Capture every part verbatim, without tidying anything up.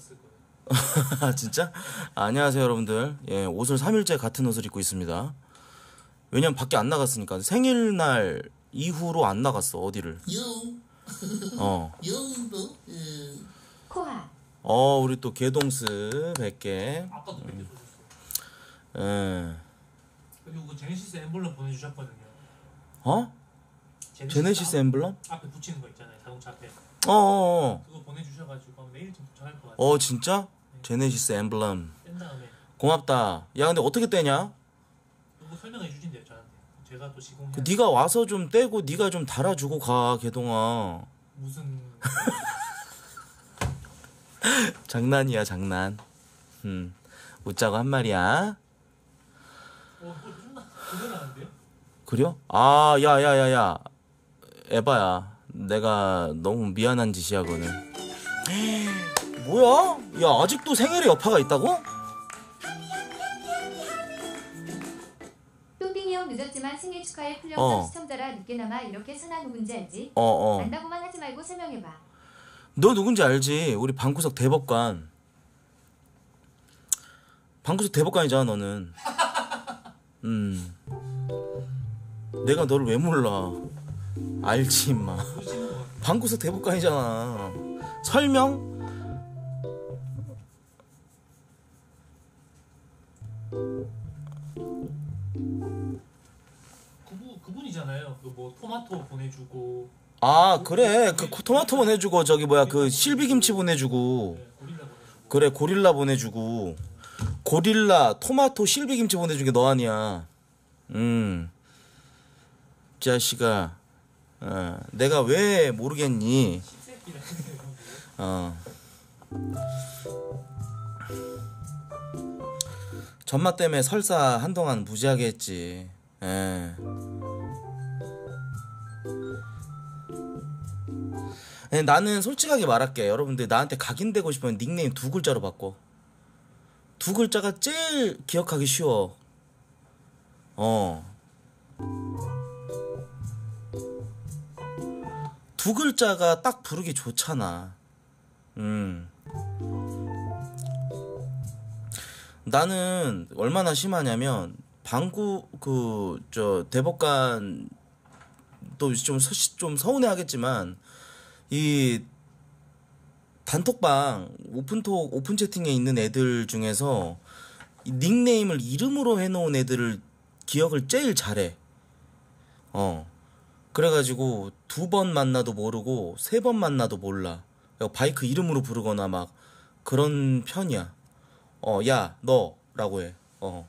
알았을 거예요. 진짜? 아, 안녕하세요 여러분들. 예, 옷을 삼 일째 같은 옷을 입고 있습니다. 왜냐면 밖에 안 나갔으니까. 생일날 이후로 안 나갔어 어디를. 영. 어. 영도. 예. 코아. 어 우리 또 개동스 백 개. 아까도 몇 개 쏘셨어. 예. 그리고 그 제네시스 엠블럼 보내주셨거든요. 어? 제네시스 엠블럼? 앞에 붙이는 거 있잖아요. 자동차 앞에. 어어어. 그거 보내주셔가지고 내일 좀 도착할 것 같아요. 어 진짜? 제네시스 엠블럼. 뗀 다음에 고맙다. 야 근데 어떻게 떼냐? 그거 설명해 주신대요 저한테. 제가 또 시공해. 그 네가 와서 좀 떼고 네가 좀 달아주고 가 개동아. 무슨 장난이야 장난. 음 웃자고 한 말이야. 어 그거 끝나 그거 나는데요? 그래요? 아 야야야야 에바야 내가 너무 미안한 짓이야 그거는. 뭐야? 야 아직도 생일에 여파가 있다고? 뚱띵이 형 늦었지만 생일 축하해. 풀영상 어. 시청자라 늦게나마 이렇게 선아 누군지 알지? 어어 안다고만 하지 말고 설명해봐. 너 누군지 알지? 우리 방구석 대법관. 방구석 대법관이잖아 너는. 음 내가 너를 왜 몰라. 알지 임마. 방구석 대법관이잖아. 설명? 그분 그분이잖아요. 그 뭐 토마토 보내주고. 아 그래 그 토마토 보내주고 저기 뭐야 그 실비김치 보내주고. 네, 고릴라 보내주고. 그래 고릴라 보내주고. 고릴라 토마토 실비김치 보내준 게 너 아니야. 음 자식아 어, 내가 왜 모르겠니. 어 전마 때문에 설사 한동안 무지하게 했지. 예. 예, 나는 솔직하게 말할게. 여러분들 나한테 각인되고 싶으면 닉네임 두 글자로 바꿔. 두 글자가 제일 기억하기 쉬워. 어. 두 글자가 딱 부르기 좋잖아. 음. 나는 얼마나 심하냐면 방구 그 저 대법관 또 좀 좀 서운해하겠지만 이 단톡방 오픈톡 오픈 채팅에 있는 애들 중에서 이 닉네임을 이름으로 해놓은 애들을 기억을 제일 잘해. 어. 그래가지고 두 번 만나도 모르고 세 번 만나도 몰라. 바이크 이름으로 부르거나 막 그런 편이야. 어, 야, 너라고 해. 어.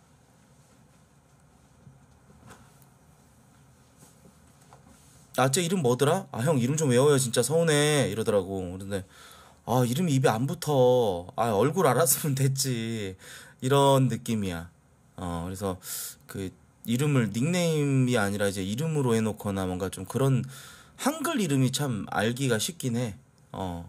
아, 쟤 이름 뭐더라? 아, 형 이름 좀 외워요. 진짜 서운해. 이러더라고. 그런데 아, 이름이 입에 안 붙어. 아, 얼굴 알았으면 됐지. 이런 느낌이야. 어, 그래서 그 이름을 닉네임이 아니라 이제 이름으로 해놓거나 뭔가 좀 그런 한글 이름이 참 알기가 쉽긴 해. 어.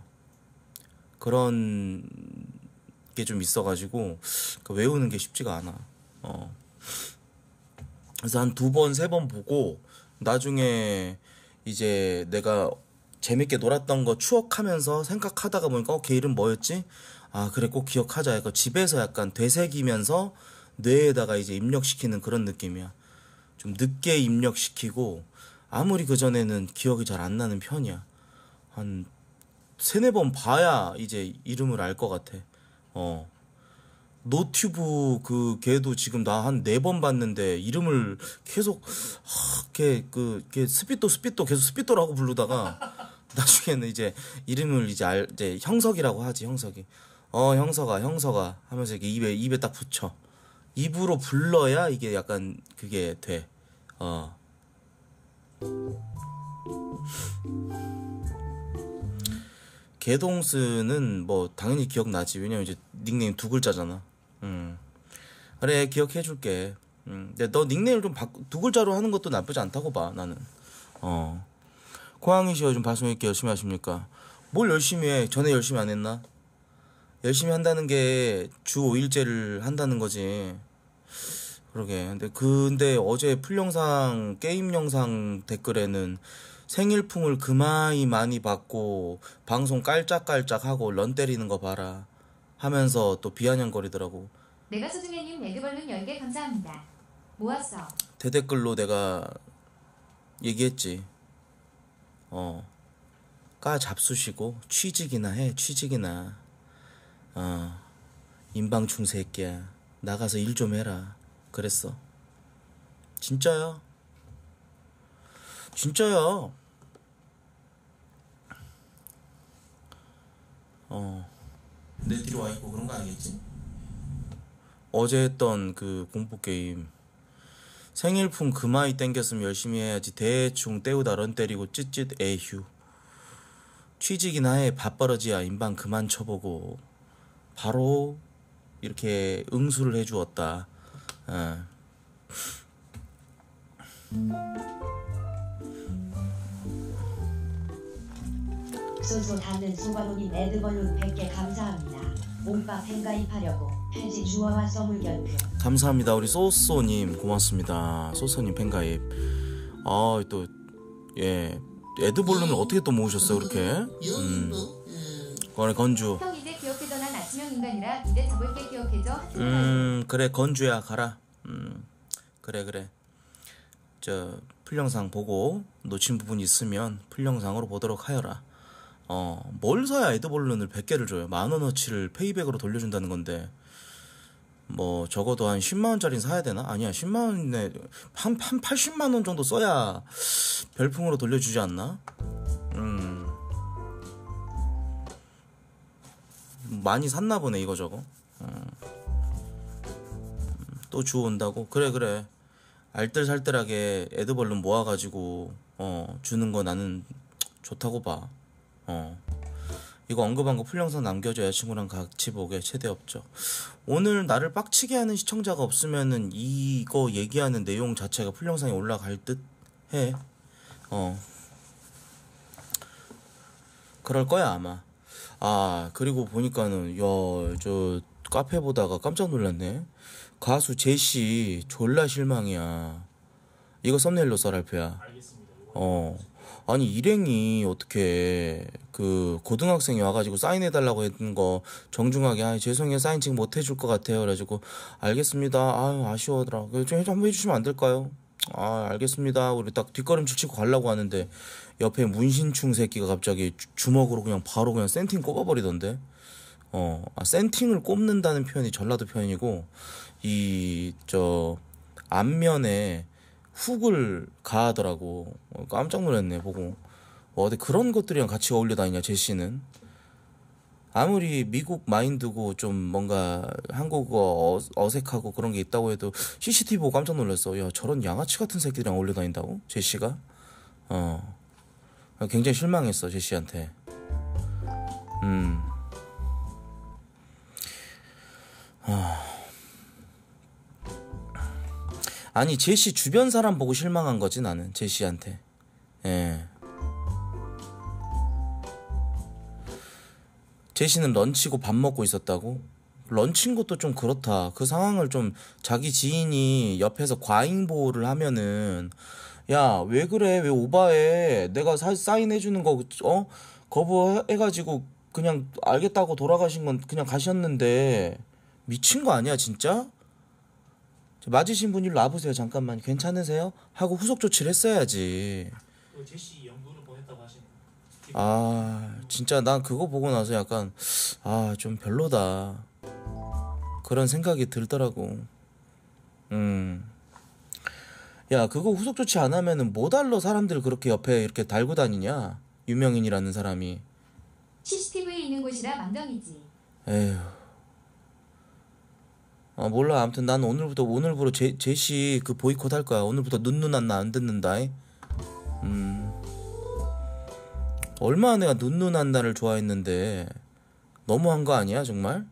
그런 게 좀 있어가지고 그 외우는 게 쉽지가 않아. 어. 그래서 한 두 번, 세 번 보고 나중에 이제 내가 재밌게 놀았던 거 추억하면서 생각하다가 보니까 어, 걔 이름 뭐였지? 아 그래 꼭 기억하자. 약간 집에서 약간 되새기면서 뇌에다가 이제 입력시키는 그런 느낌이야. 좀 늦게 입력시키고 아무리 그전에는 기억이 잘 안 나는 편이야. 한 세네 번 봐야 이제 이름을 알 것 같아. 어. 노튜브 그 걔도 지금 나 한 네 번 봤는데 이름을 계속 하, 걔 그 걔 스피또 스피또 계속 스피또라고 부르다가 나중에는 이제 이름을 이제 알 이제 형석이라고 하지. 형석이. 어 형석아 형석아 하면서 이렇게 입에 입에 딱 붙여. 입으로 불러야 이게 약간 그게 돼. 어. 개동스는 뭐 당연히 기억나지. 왜냐면 이제 닉네임 두 글자잖아. 음. 그래 기억해줄게. 음. 근데 너 닉네임을 좀 바꾸, 두 글자로 하는 것도 나쁘지 않다고 봐 나는. 어. 고양이 씨 요즘 방송 이렇게 열심히 하십니까? 뭘 열심히 해? 전에 열심히 안 했나? 열심히 한다는 게 주 오 일째를 한다는 거지. 그러게. 근데 근데 어제 풀 영상 게임 영상 댓글에는 생일풍을 그마이 많이 받고 방송 깔짝깔짝하고 런 때리는 거 봐라. 하면서 또 비아냥거리더라고. 내가 소중해님 레드벌룬 열 개 감사합니다. 모았어. 대댓글로 내가 얘기했지. 어, 까 잡수시고 취직이나 해. 취직이나. 어, 인방충 새끼야. 나가서 일 좀 해라. 그랬어. 진짜야. 진짜야. 어. 내 뒤로 와 있고 그런 거 아니겠지? 어제 했던 그 공포 게임 생일품 금화이 땡겼으면 열심히 해야지. 대충 때우다 런 때리고 찌찌 에휴. 취직이나 해. 밥버러지야. 인방 그만 쳐보고 바로 이렇게 응수를 해주었다. 어. 쏘쏘 닿는 소바로님 레드벌룬 백 개 감사합니다. 몸밥 팬가입하려고 편지 주어와 써물견표. 감사합니다. 우리 소소님 고맙습니다. 소소님 팬가입. 아 또 예 에드볼룬을 어떻게 또 모으셨어요 그렇게? 음. 거래 건주. 형 이제 기억해줘. 난 아침형 인간이라 이제 잡을게. 기억해줘. 음 그래 건주야 가라. 음 그래 그래. 저 풀영상 보고 놓친 부분 있으면 풀영상으로 보도록 하여라. 어, 뭘 사야 에드볼룬을 백 개를 줘요. 만원어치를 페이백으로 돌려준다는 건데 뭐 적어도 한 십만 원짜리는 사야 되나? 아니야 십만 원에 한, 한 팔십만 원 정도 써야 별풍으로 돌려주지 않나? 음 많이 샀나 보네 이거저거. 음. 또 주워온다고? 그래 그래 알뜰살뜰하게 에드벌룬 모아가지고 어 주는 거 나는 좋다고 봐. 어 이거 언급한 거 풀영상 남겨줘. 여자친구랑 같이 보게. 최대 없죠. 오늘 나를 빡치게 하는 시청자가 없으면은 이거 얘기하는 내용 자체가 풀영상에 올라갈 듯 해. 어 그럴 거야 아마. 아 그리고 보니까는 야 저 카페 보다가 깜짝 놀랐네. 가수 제시 졸라 실망이야. 이거 썸네일로 써라 알페야. 알겠습니다. 이거 어 아니 일행이 어떻게 그 고등학생이 와가지고 사인해달라고 했던 거 정중하게 아 죄송해요 사인 지금 못 해줄 것 같아요. 그래가지고 알겠습니다. 아유 아쉬워더라. 좀 한번 해주시면 안 될까요? 아 알겠습니다. 우리 딱 뒷걸음질 치고 가려고 하는데 옆에 문신충 새끼가 갑자기 주, 주먹으로 그냥 바로 그냥 센팅 꼽아버리던데. 어 아, 센팅을 꼽는다는 표현이 전라도 표현이고 이 저 앞면에 훅을 가하더라고. 어, 깜짝 놀랐네 보고. 어, 어디 그런 것들이랑 같이 어울려 다니냐 제시는. 아무리 미국 마인드고 좀 뭔가 한국어 어, 어색하고 그런 게 있다고 해도 씨씨티비 보고 깜짝 놀랐어. 야 저런 양아치 같은 새끼들이랑 어울려 다닌다고? 제시가? 어 굉장히 실망했어 제시한테. 음 아... 아니 제시 주변 사람 보고 실망한 거지 나는 제시한테. 예. 제시는 런치고 밥 먹고 있었다고? 런치인 것도 좀 그렇다. 그 상황을 좀 자기 지인이 옆에서 과잉 보호를 하면은 야 왜 그래 왜 오바해 내가 사, 사인해주는 거 어? 거부해가지고 그냥 알겠다고 돌아가신 건 그냥 가셨는데 미친 거 아니야 진짜? 맞으신 분 일로 와보세요. 잠깐만 괜찮으세요? 하고 후속 조치를 했어야지. 그 제시 연구를 보냈다고 하시는. 아 진짜 난 그거 보고 나서 약간 아 좀 별로다 그런 생각이 들더라고. 음. 야 그거 후속 조치 안 하면은 뭐 달러 사람들 그렇게 옆에 이렇게 달고 다니냐 유명인이라는 사람이. 씨씨티비 있는 곳이라 망정이지. 에휴. 아 몰라. 아무튼 난 오늘부터 오늘부로 제, 제시 그 보이콧 할 거야. 오늘부터 눈눈 안나 안 듣는다. 음 얼마나 내가 눈눈 안나를 좋아했는데 너무한 거 아니야 정말?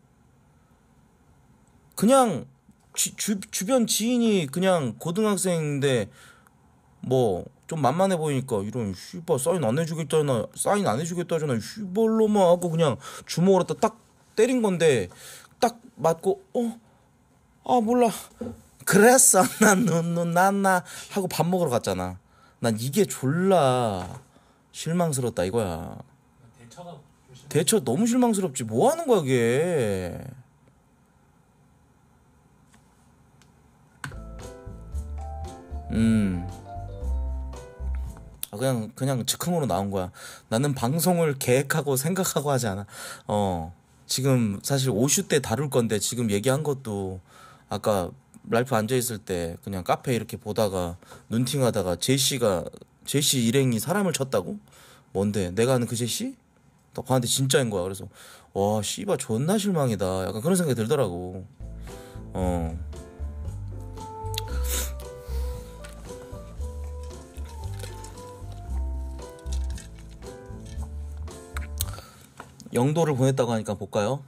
그냥 주, 주, 주변 지인이 그냥 고등학생인데 뭐 좀 만만해 보이니까 이런 씨발 사인 안 해주겠다잖아 사인 안 해주겠다잖아 씨발로만 하고 그냥 주먹으로 딱 때린 건데 딱 맞고 어? 아 몰라 그랬어 난 눈눈 난나 하고 밥 먹으러 갔잖아. 난 이게 졸라 실망스럽다 이거야. 대처가 좀 대처 너무 실망스럽지. 뭐 하는 거야 그게. 음. 아, 그냥 그냥 즉흥으로 나온 거야. 나는 방송을 계획하고 생각하고 하지 않아. 어. 지금 사실 오슈 때 다룰 건데 지금 얘기한 것도 아까 랄프 앉아 있을 때 그냥 카페 이렇게 보다가 눈팅하다가 제시가 제시 일행이 사람을 쳤다고? 뭔데? 내가 아는 그 제시? 딱 봤는데 진짜인 거야. 그래서 와 씨발 존나 실망이다. 약간 그런 생각이 들더라고. 어. 영도를 보냈다고 하니까 볼까요?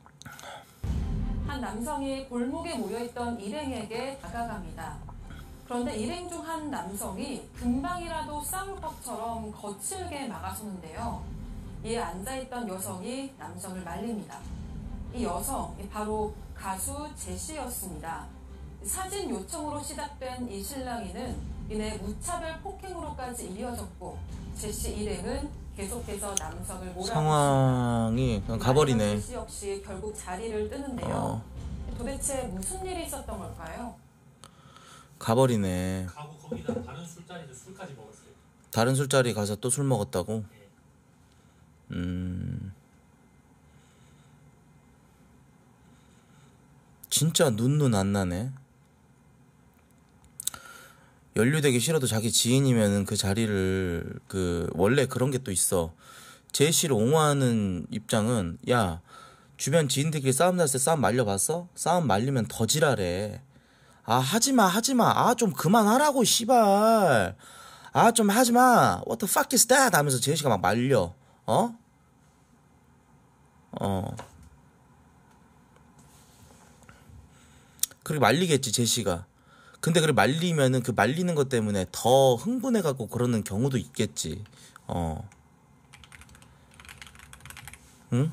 한 남성이 골목에 모여있던 일행에게 다가갑니다. 그런데 일행 중 한 남성이 금방이라도 싸울 것처럼 거칠게 막아서는데요. 이에 앉아있던 여성이 남성을 말립니다. 이 여성, 바로 가수 제시였습니다. 사진 요청으로 시작된 이 실랑이는 이내 무차별 폭행으로까지 이어졌고 제시 일행은 계속해서 남성을 몰아붙이고 상황이 그냥 가버리네. 제시 역시 결국 자리를 뜨는데요. 어. 도대체 무슨 일이 있었던 걸까요? 가버리네. 가고 거기다 다른 술자리에서 술까지 먹었어요. 다른 술자리 가서 또 술 먹었다고? 네. 음. 진짜 눈눈 안 나네. 연루되기 싫어도 자기 지인이면은 그 자리를 그 원래 그런 게 또 있어. 제시를 옹호하는 입장은 야 주변 지인들끼리 싸움 났을 때 싸움 말려봤어? 싸움 말리면 더 지랄해. 아 하지마 하지마. 아 좀 그만하라고 씨발. 아 좀 하지마. What the fuck is that? 하면서 제시가 막 말려. 어? 어. 그렇게 말리겠지 제시가. 근데 그래 말리면은 그 말리는 것 때문에 더 흥분해갖고 그러는 경우도 있겠지. 어. 응?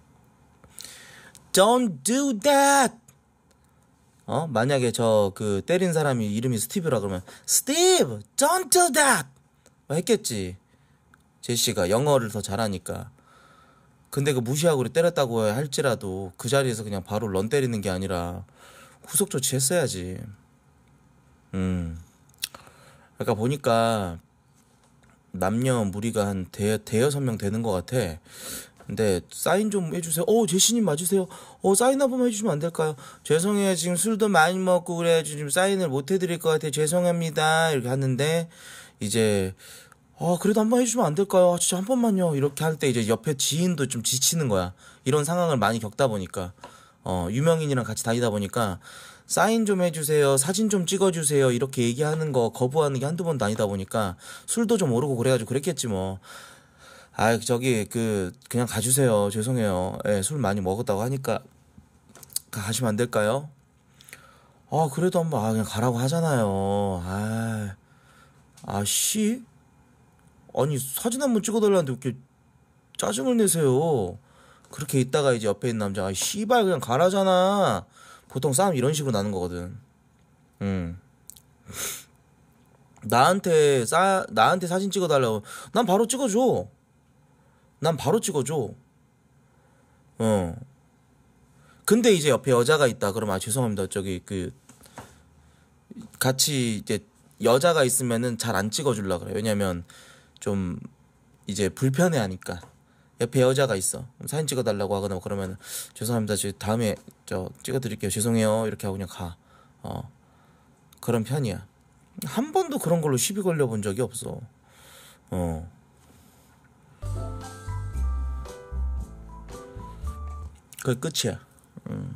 Don't do that. 어? 만약에 저 그 때린 사람이 이름이 스티브라 그러면 Steve, don't do that. 뭐 했겠지. 제시가 영어를 더 잘하니까. 근데 그 무시하고 그래 때렸다고 할지라도 그 자리에서 그냥 바로 런 때리는 게 아니라 후속 조치했어야지. 음. 그러니까 보니까 남녀 무리가 한 대, 대여섯 명 되는 것 같아. 근데 사인 좀 해주세요. 어 제시님 맞으세요. 어 사인 한 번만 해주시면 안 될까요? 죄송해요 지금 술도 많이 먹고 그래 지금 사인을 못 해드릴 것 같아요. 죄송합니다. 이렇게 하는데 이제 어 그래도 한 번 해주시면 안 될까요? 진짜 한 번만요. 이렇게 할 때 이제 옆에 지인도 좀 지치는 거야. 이런 상황을 많이 겪다 보니까 어 유명인이랑 같이 다니다 보니까 사인 좀 해주세요. 사진 좀 찍어주세요. 이렇게 얘기하는 거 거부하는 게 한두 번 다니다 보니까 술도 좀 오르고 그래가지고 그랬겠지 뭐. 아 저기 그 그냥 가주세요. 죄송해요. 예, 술 많이 먹었다고 하니까 가시면 안 될까요? 아 그래도 한번 아 그냥 가라고 하잖아요. 아 아씨 아니 사진 한번 찍어달라는데 이렇게 짜증을 내세요. 그렇게 있다가 이제 옆에 있는 남자가 아 씨발 그냥 가라잖아. 보통 싸움 이런 식으로 나는 거거든. 음. 나한테 싸 나한테 사진 찍어달라고 난 바로 찍어줘. 난 바로 찍어줘. 어. 근데 이제 옆에 여자가 있다. 그러면 아 죄송합니다. 저기 그 같이 이제 여자가 있으면은 잘 안 찍어줄라 그래. 왜냐면 좀 이제 불편해하니까. 옆에 여자가 있어. 사진 찍어달라고 하거나 그러면 죄송합니다. 저 다음에 저 찍어드릴게요. 죄송해요. 이렇게 하고 그냥 가. 어. 그런 편이야. 한 번도 그런 걸로 시비 걸려본 적이 없어. 어. 그게 끝이야. 음.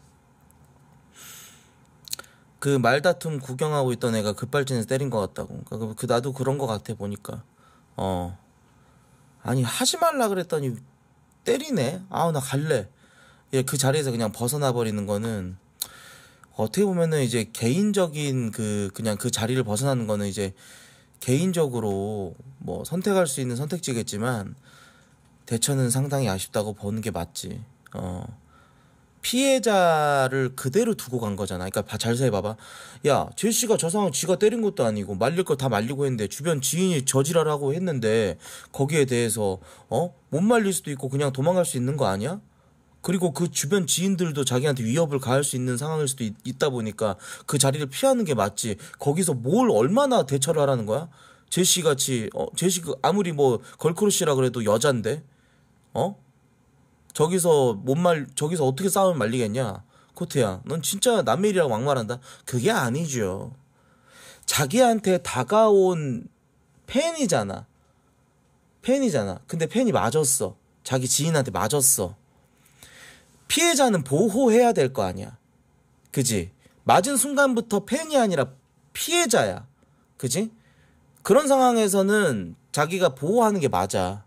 그 말다툼 구경하고 있던 애가 급발진해서 때린 것 같다고. 그, 그 나도 그런 것 같아 보니까. 어. 아니 하지 말라 그랬더니 때리네. 아우 나 갈래. 예, 그 자리에서 그냥 벗어나 버리는 거는 어떻게 보면은 이제 개인적인 그 그냥 그 자리를 벗어나는 거는 이제 개인적으로 뭐 선택할 수 있는 선택지겠지만 대처는 상당히 아쉽다고 보는 게 맞지. 어. 피해자를 그대로 두고 간 거잖아. 그러니까 봐- 잘 생각해봐봐. 야, 제시가 저 상황 지가 때린 것도 아니고 말릴 거 다 말리고 했는데 주변 지인이 저지랄하고 했는데 거기에 대해서 어? 못 말릴 수도 있고 그냥 도망갈 수 있는 거 아니야? 그리고 그 주변 지인들도 자기한테 위협을 가할 수 있는 상황일 수도 있, 있다 보니까 그 자리를 피하는 게 맞지. 거기서 뭘 얼마나 대처를 하라는 거야? 제시 같이 어 제시 그 아무리 뭐 걸크러쉬라 그래도 여잔데 어? 저기서 못 말 저기서 어떻게 싸움을 말리겠냐? 코트야, 넌 진짜 남의 일이라고 막말한다. 그게 아니죠. 자기한테 다가온 팬이잖아. 팬이잖아. 근데 팬이 맞았어. 자기 지인한테 맞았어. 피해자는 보호해야 될 거 아니야. 그지? 맞은 순간부터 팬이 아니라 피해자야. 그지? 그런 상황에서는 자기가 보호하는 게 맞아.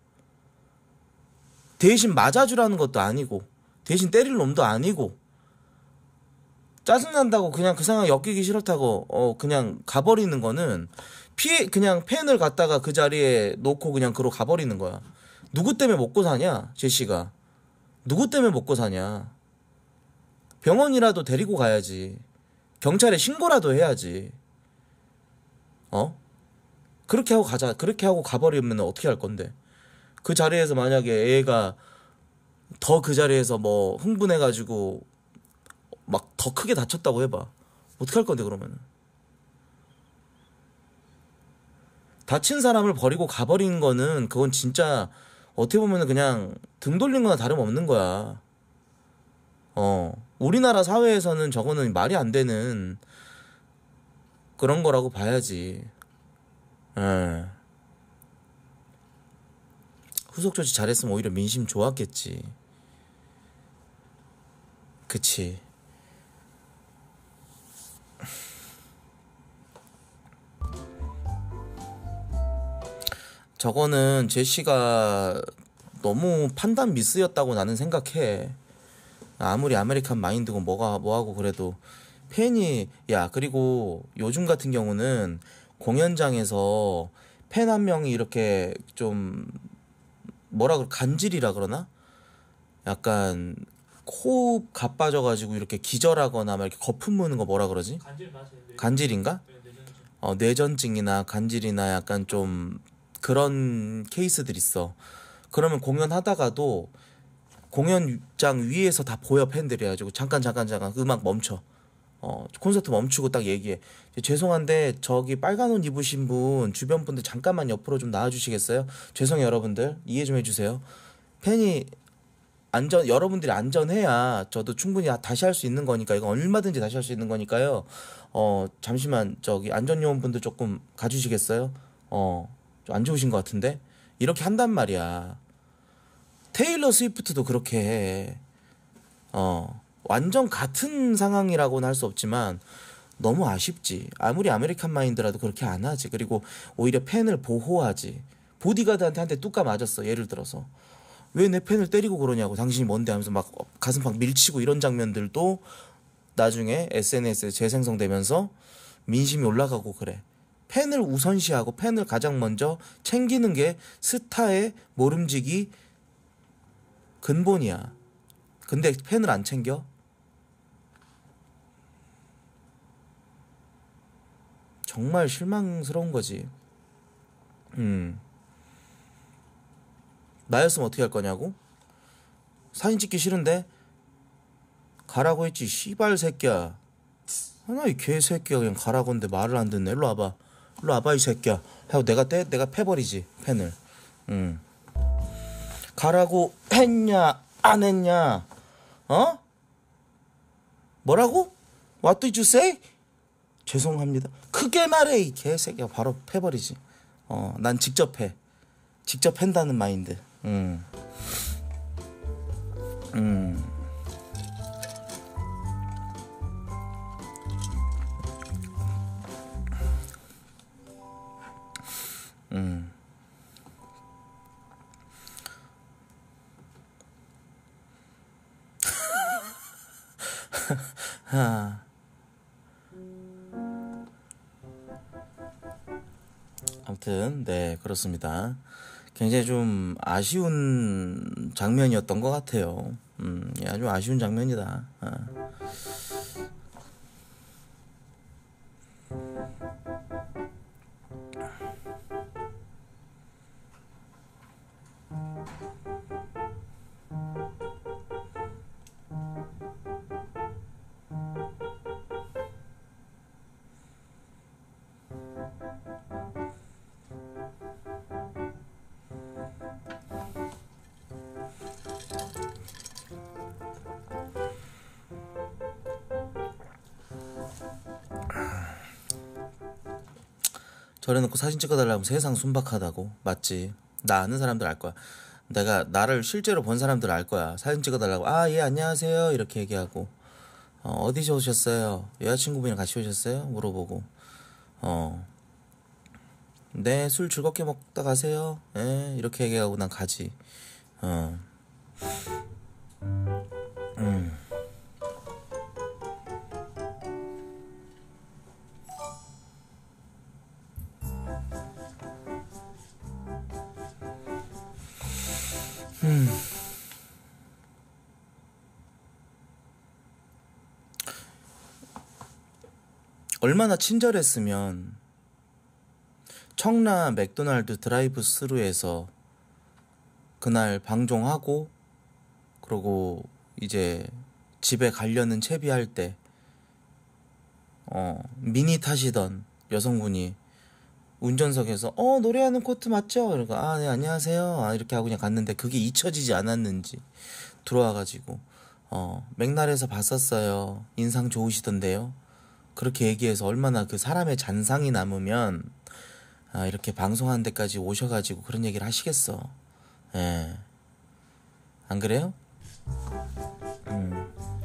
대신 맞아주라는 것도 아니고 대신 때릴 놈도 아니고 짜증난다고 그냥 그 상황 엮이기 싫다고 어 그냥 가버리는 거는 피해 그냥 팬을 갖다가 그 자리에 놓고 그냥 그러고 가버리는 거야. 누구 때문에 먹고 사냐 제시가. 누구 때문에 먹고 사냐. 병원이라도 데리고 가야지. 경찰에 신고라도 해야지. 어? 그렇게 하고 가자. 그렇게 하고 가버리면 어떻게 할 건데. 그 자리에서 만약에 애가 더 그 자리에서 뭐 흥분해가지고 막 더 크게 다쳤다고 해봐. 어떻게 할 건데 그러면은. 다친 사람을 버리고 가버린 거는 그건 진짜 어떻게 보면은 그냥 등 돌린 거나 다름없는 거야. 어. 우리나라 사회에서는 저거는 말이 안 되는 그런 거라고 봐야지. 예. 후속 조치 잘했으면 오히려 민심 좋았겠지. 그치. 저거는 제시가 너무 판단 미스였다고 나는 생각해. 아무리 아메리칸 마인드고 뭐가 뭐하고 그래도 팬이 야 그리고 요즘 같은 경우는 공연장에서 팬 한 명이 이렇게 좀 뭐라 그러 간질이라 그러나 약간 코 가빠져가지고 이렇게 기절하거나 막 이렇게 거품 무는 거 뭐라 그러지? 간질 맞아요. 네. 간질인가? 네, 내전증. 어 뇌전증이나 간질이나 약간 좀 그런 케이스들 있어. 그러면 공연하다가도 공연장 위에서 다 보여 팬들이 해가지고 잠깐 잠깐 잠깐 음악 멈춰. 어 콘서트 멈추고 딱 얘기해. 죄송한데 저기 빨간 옷 입으신 분 주변 분들 잠깐만 옆으로 좀 나와주시겠어요? 죄송해요 여러분들 이해 좀 해주세요. 팬이 안전 여러분들이 안전해야 저도 충분히 다시 할 수 있는 거니까 이거 얼마든지 다시 할 수 있는 거니까요. 어 잠시만 저기 안전요원분들 조금 가주시겠어요? 어 좀 안 좋으신 것 같은데 이렇게 한단 말이야. 테일러 스위프트도 그렇게 해. 어 완전 같은 상황이라고는 할 수 없지만 너무 아쉽지. 아무리 아메리칸 마인드라도 그렇게 안 하지. 그리고 오히려 팬을 보호하지. 보디가드한테 한 대 뚝까 맞았어. 예를 들어서 왜 내 팬을 때리고 그러냐고 당신이 뭔데 하면서 막 가슴 팍 밀치고 이런 장면들도 나중에 에스엔에스에 재생성되면서 민심이 올라가고 그래. 팬을 우선시하고 팬을 가장 먼저 챙기는 게 스타의 모름지기 근본이야. 근데 팬을 안 챙겨? 정말 실망스러운 거지. 음. 나였으면 어떻게 할 거냐고? 사진 찍기 싫은데? 가라고 했지, 씨발 새끼야. 하나 이 개새끼야 그냥 가라고 했는데 말을 안 듣네. 일로 와봐. 일로 와봐 이 새끼야. 하고 내가 떼, 내가 패버리지 팬을. 음. 가라고 했냐 안 했냐? 어? 뭐라고? What did you say? 죄송합니다. 크게 말해 이 개새끼야. 바로 패버리지. 어, 난 직접 해. 직접 팬다는 마인드. 음. 음. 음. 하. 아무튼 네 그렇습니다. 굉장히 좀 아쉬운 장면이었던 것 같아요. 음, 예, 아주 아쉬운 장면이다. 어. 저래놓고 사진 찍어달라고 하면 세상 순박하다고. 맞지? 나 아는 사람들 알 거야. 내가 나를 실제로 본 사람들 알 거야. 사진 찍어달라고, 아 예 안녕하세요 이렇게 얘기하고, 어, 어디서 오셨어요? 여자친구분이랑 같이 오셨어요? 물어보고, 어, 네 술 즐겁게 먹다 가세요. 예 이렇게 얘기하고 난 가지. 어. 음. 음. 얼마나 친절했으면 청라 맥도날드 드라이브 스루에서 그날 방종하고 그러고 이제 집에 가려는 채비할 때 어, 미니 타시던 여성분이 운전석에서 어 노래하는 코트 맞죠? 그러니까 아 네 안녕하세요 아, 이렇게 하고 그냥 갔는데 그게 잊혀지지 않았는지 들어와가지고 어 맥날에서 봤었어요 인상 좋으시던데요 그렇게 얘기해서 얼마나 그 사람의 잔상이 남으면 아, 이렇게 방송하는 데까지 오셔가지고 그런 얘기를 하시겠어. 예. 안 그래요? 음.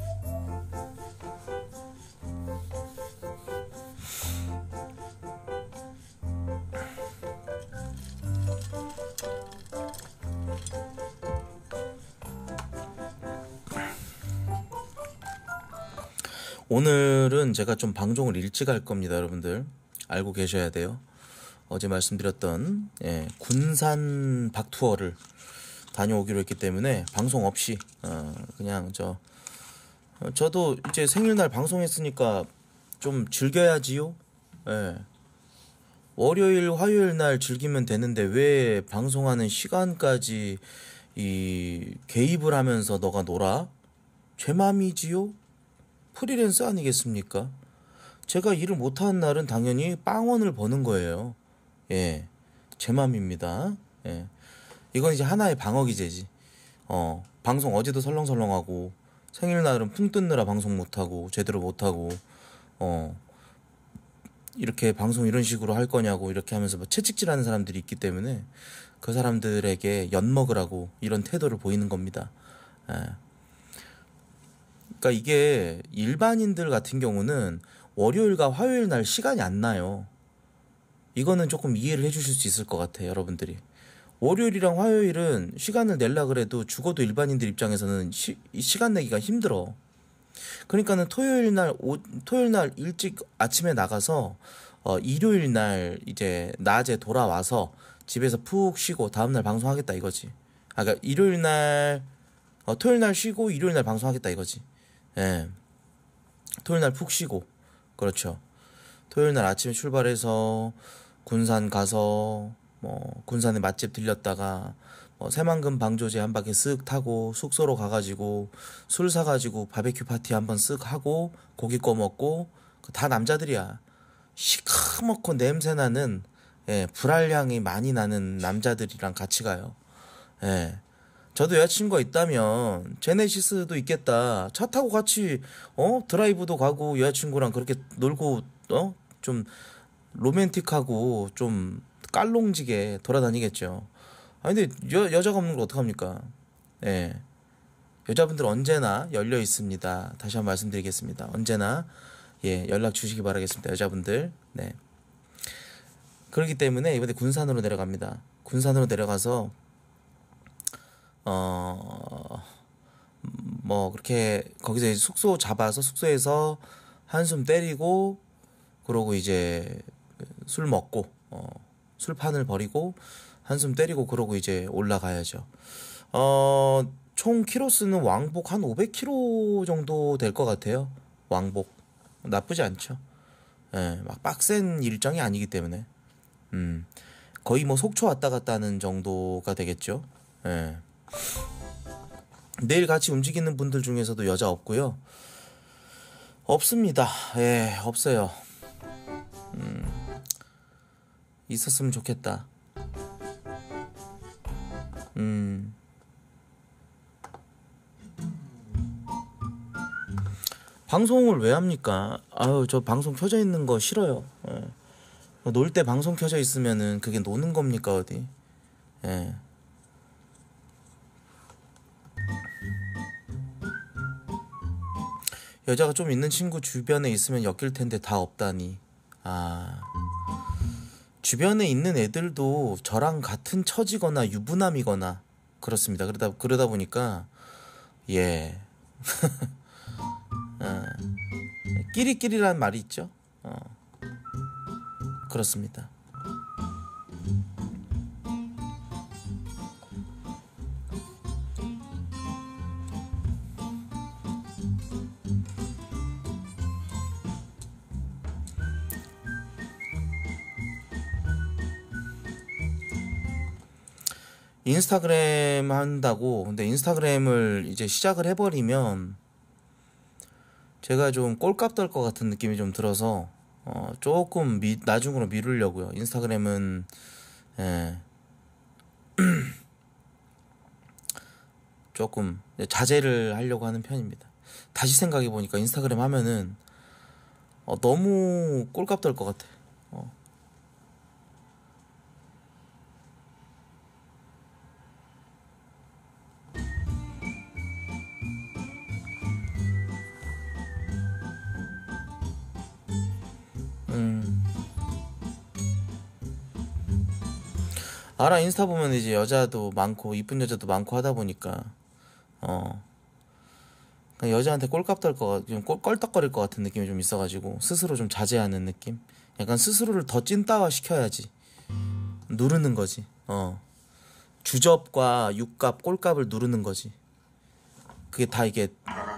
오늘은 제가 좀 방송을 일찍 할 겁니다, 여러분들. 알고 계셔야 돼요. 어제 말씀드렸던 예, 군산 박투어를 다녀오기로 했기 때문에 방송 없이 어, 그냥 저 어, 저도 이제 생일날 방송했으니까 좀 즐겨야지요. 예. 월요일, 화요일 날 즐기면 되는데 왜 방송하는 시간까지 이 개입을 하면서 너가 놀아? 제 맘이지요? 프리랜서 아니겠습니까? 제가 일을 못하는 날은 당연히 빵원을 버는 거예요. 예, 제 맘입니다. 예, 이건 이제 하나의 방어 기제지. 어, 방송 어제도 설렁설렁하고 생일날은 풍 뜯느라 방송 못하고 제대로 못하고 어 이렇게 방송 이런 식으로 할 거냐고 이렇게 하면서 뭐 채찍질하는 사람들이 있기 때문에 그 사람들에게 엿먹으라고 이런 태도를 보이는 겁니다. 예. 그러니까 이게 일반인들 같은 경우는 월요일과 화요일 날 시간이 안 나요. 이거는 조금 이해를 해주실 수 있을 것 같아요, 여러분들이. 월요일이랑 화요일은 시간을 내려 그래도 죽어도 일반인들 입장에서는 시, 시간 내기가 힘들어. 그러니까는 토요일 날 오, 토요일 날 일찍 아침에 나가서 어, 일요일 날 이제 낮에 돌아와서 집에서 푹 쉬고 다음 날 방송하겠다 이거지. 아, 그러니까 일요일 날 어, 토요일 날 쉬고 일요일 날 방송하겠다 이거지. 예. 토요일 날 푹 쉬고 그렇죠. 토요일 날 아침에 출발해서 군산 가서 뭐 군산에 맛집 들렸다가 뭐 새만금 방조제 한 바퀴 쓱 타고 숙소로 가가지고 술 사가지고 바베큐 파티 한번 쓱 하고 고기 구워 먹고 다 남자들이야. 시커멓고 냄새나는 예, 불알향이 많이 나는 남자들이랑 같이 가요. 예. 저도 여자친구가 있다면 제네시스도 있겠다. 차 타고 같이 어 드라이브도 가고 여자친구랑 그렇게 놀고 어 좀 로맨틱하고 좀 깔롱지게 돌아다니겠죠. 아 근데 여, 여자가 없는 걸 어떡합니까? 예. 여자분들 언제나 열려 있습니다. 다시 한번 말씀드리겠습니다. 언제나 예, 연락 주시기 바라겠습니다. 여자분들. 네. 그렇기 때문에 이번에 군산으로 내려갑니다. 군산으로 내려가서 어, 뭐 그렇게 거기서 숙소 잡아서 숙소에서 한숨 때리고 그러고 이제 술 먹고 어, 술판을 버리고 한숨 때리고 그러고 이제 올라가야죠. 어, 총 키로수는 왕복 한 오백 킬로미터 정도 될 것 같아요. 왕복 나쁘지 않죠. 예, 막 빡센 일정이 아니기 때문에 음, 거의 뭐 속초 왔다 갔다 하는 정도가 되겠죠. 예. 내일 같이 움직이는 분들 중에서도 여자 없고요. 없습니다. 예, 없어요. 음, 있었으면 좋겠다. 음. 방송을 왜 합니까? 아유, 저 방송 켜져 있는 거 싫어요. 예. 놀 때 방송 켜져 있으면은 그게 노는 겁니까, 어디? 예. 여자가 좀 있는 친구 주변에 있으면 엮일 텐데 다 없다니. 아. 주변에 있는 애들도 저랑 같은 처지거나 유부남이거나 그렇습니다. 그러다 그러다 보니까 예. 어. 끼리끼리란 말이 있죠. 어. 그렇습니다. 인스타그램 한다고. 근데 인스타그램을 이제 시작을 해버리면 제가 좀 꼴값 될 것 같은 느낌이 좀 들어서 어, 조금 미, 나중으로 미루려고요. 인스타그램은 예. 조금 자제를 하려고 하는 편입니다. 다시 생각해 보니까 인스타그램 하면은 어, 너무 꼴값 될 것 같아. 어. 음. 알아. 인스타 보면 이제 여자도 많고 이쁜 여자도 많고 하다 보니까 어 그냥 여자한테 꼴값 될것 좀 껄떡거릴 것 같은 느낌이 좀 있어가지고 스스로 좀 자제하는 느낌. 약간 스스로를 더 찐따화 시켜야지 누르는 거지. 어 주접과 육값 꼴값을 누르는 거지. 그게 다 이게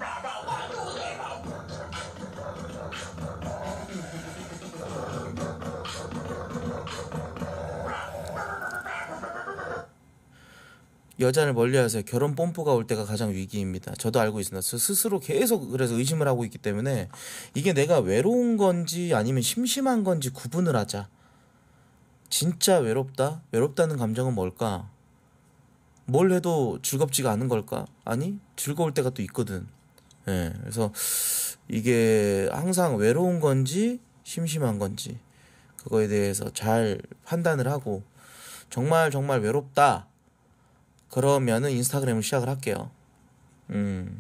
여자를 멀리하세요. 결혼 뽐뿌가 올 때가 가장 위기입니다. 저도 알고 있습니다. 스스로 계속 그래서 의심을 하고 있기 때문에 이게 내가 외로운 건지 아니면 심심한 건지 구분을 하자. 진짜 외롭다? 외롭다는 감정은 뭘까? 뭘 해도 즐겁지가 않은 걸까? 아니, 즐거울 때가 또 있거든. 예, 그래서 이게 항상 외로운 건지 심심한 건지 그거에 대해서 잘 판단을 하고 정말 정말 외롭다. 그러면은 인스타그램을 시작을 할게요. 음.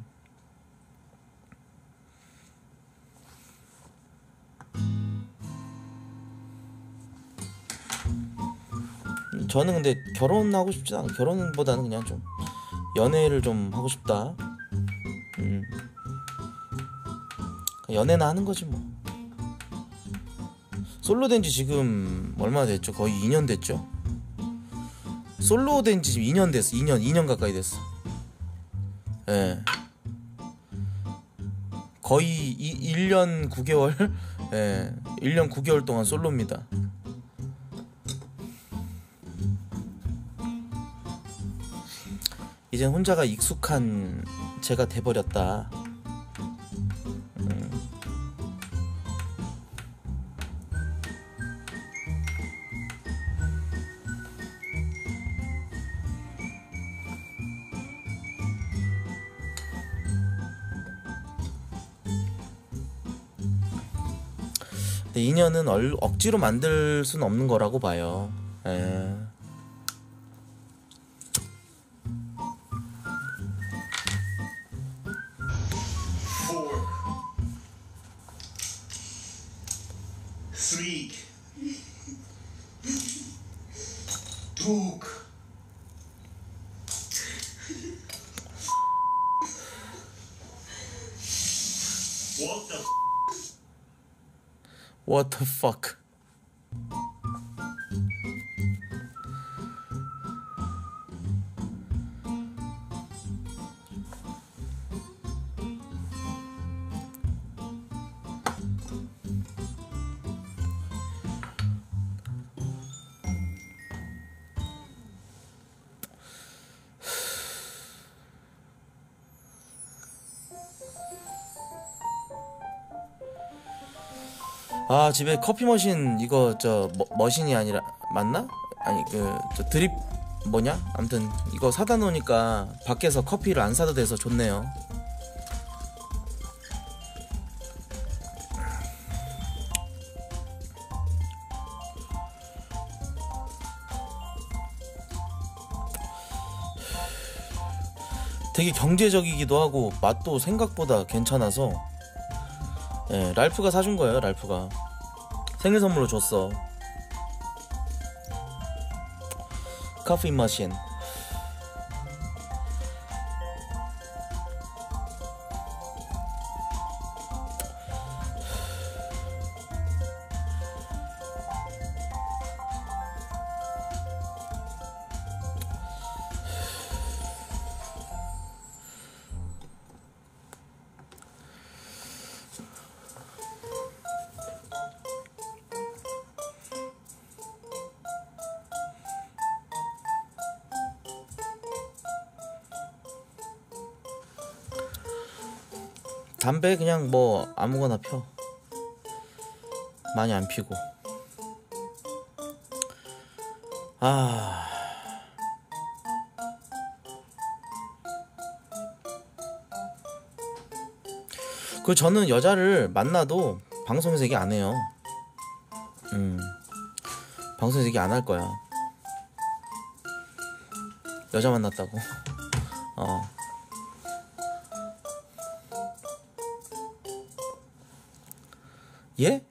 저는 근데 결혼하고 싶지 않아. 결혼보다는 그냥 좀 연애를 좀 하고 싶다. 음. 연애나 하는 거지 뭐. 솔로 된 지 지금 얼마나 됐죠? 거의 이 년 됐죠? 솔로 된 지 지금 이 년 됐어. 이 년, 이 년 가까이 됐어. 예. 거의 이, 일 년 구 개월? 예. 일 년 구 개월 동안 솔로입니다. 이젠 혼자가 익숙한 제가 돼버렸다. 음. 근데 인연은 얼, 억지로 만들 수는 없는 거라고 봐요. 예. Three, two, what the What the fuck? 아 집에 커피 머신 이거 저 머, 머신이 아니라 맞나? 아니 그 저 드립 뭐냐? 아무튼 이거 사다 놓으니까 밖에서 커피를 안 사도 돼서 좋네요. 되게 경제적이기도 하고 맛도 생각보다 괜찮아서 예, 랄프가 사준 거예요. 랄프가 생일 선물로 줬어. 커피 머신. 담배 그냥 뭐 아무거나 펴. 많이 안 피고. 아. 그 저는 여자를 만나도 방송에서 얘기 안 해요. 음. 방송에서 얘기 안 할 거야. 여자 만났다고. 어. 예?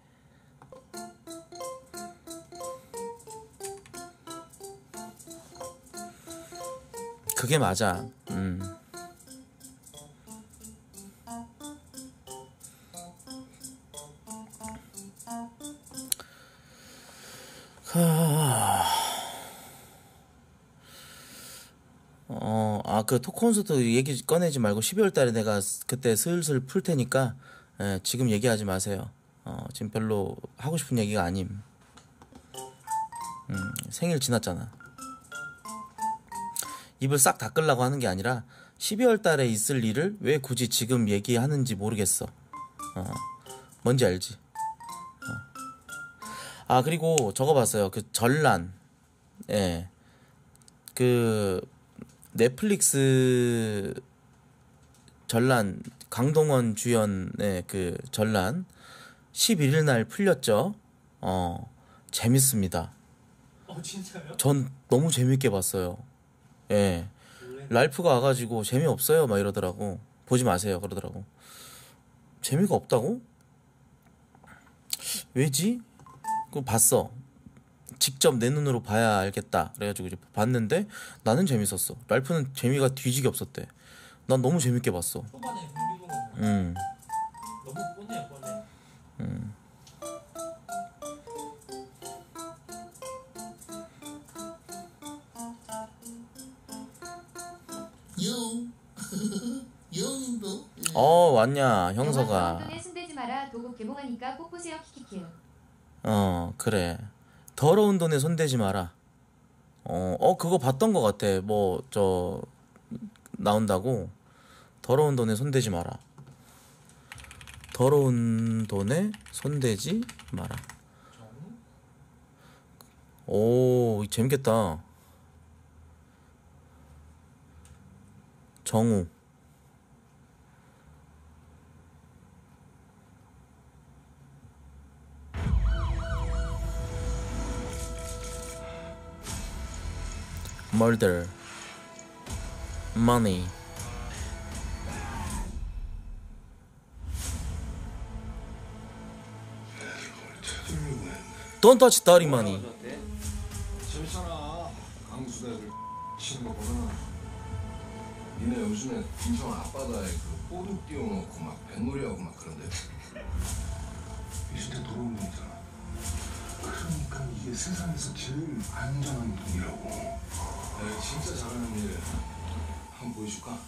그게 맞아. 음. 어, 아, 그 토크콘서트 얘기 꺼내지 말고 십이월 달에 내가 그때 슬슬 풀 테니까 예, 지금 얘기하지 마세요. 어, 지금 별로 하고 싶은 얘기가 아님. 음, 생일 지났잖아. 입을 싹 닦으려고 하는 게 아니라 십이월 달에 있을 일을 왜 굳이 지금 얘기하는지 모르겠어. 어, 뭔지 알지? 어. 아, 그리고 저거 봤어요. 그 전란. 예. 그 넷플릭스 전란, 강동원 주연의 그 전란 십일 일 날 풀렸죠. 어, 재밌습니다. 어 진짜요? 전 너무 재밌게 봤어요. 예. 랄프가 와가지고 재미없어요 막 이러더라고. 보지 마세요 그러더라고. 재미가 없다고? 왜지? 그거 봤어. 직접 내 눈으로 봐야 알겠다 그래가지고 이제 봤는데 나는 재밌었어. 랄프는 재미가 뒤지게 없었대. 난 너무 재밌게 봤어. 초반에 공비동은 음. 너무 뻔해 뻔해. 음. 어 왔냐 형서가. 영화 손대지 마라. 도구 개봉하니까 꼭 보세요. 키키키. 어 그래. 더러운 돈에 손대지 마라. 어, 어 그거 봤던 것 같아. 뭐 저 나온다고. 더러운 돈에 손대지 마라. 더러운 돈에 손대지 마라. 오 재밌겠다. 정우. Murder, money. Don't touch dirty money. 재밌잖아. 강수대들 치는 거 보면 니네 요즘에 인천 앞바다에 그 보드 띄워놓고 막 뱃놀이하고 막 그런데 이 진짜 더러운 돈이잖아. 그러니까 이게 세상에서 제일 안전한 돈이라고. 내가 진짜 잘하는 일 한번 보여줄까?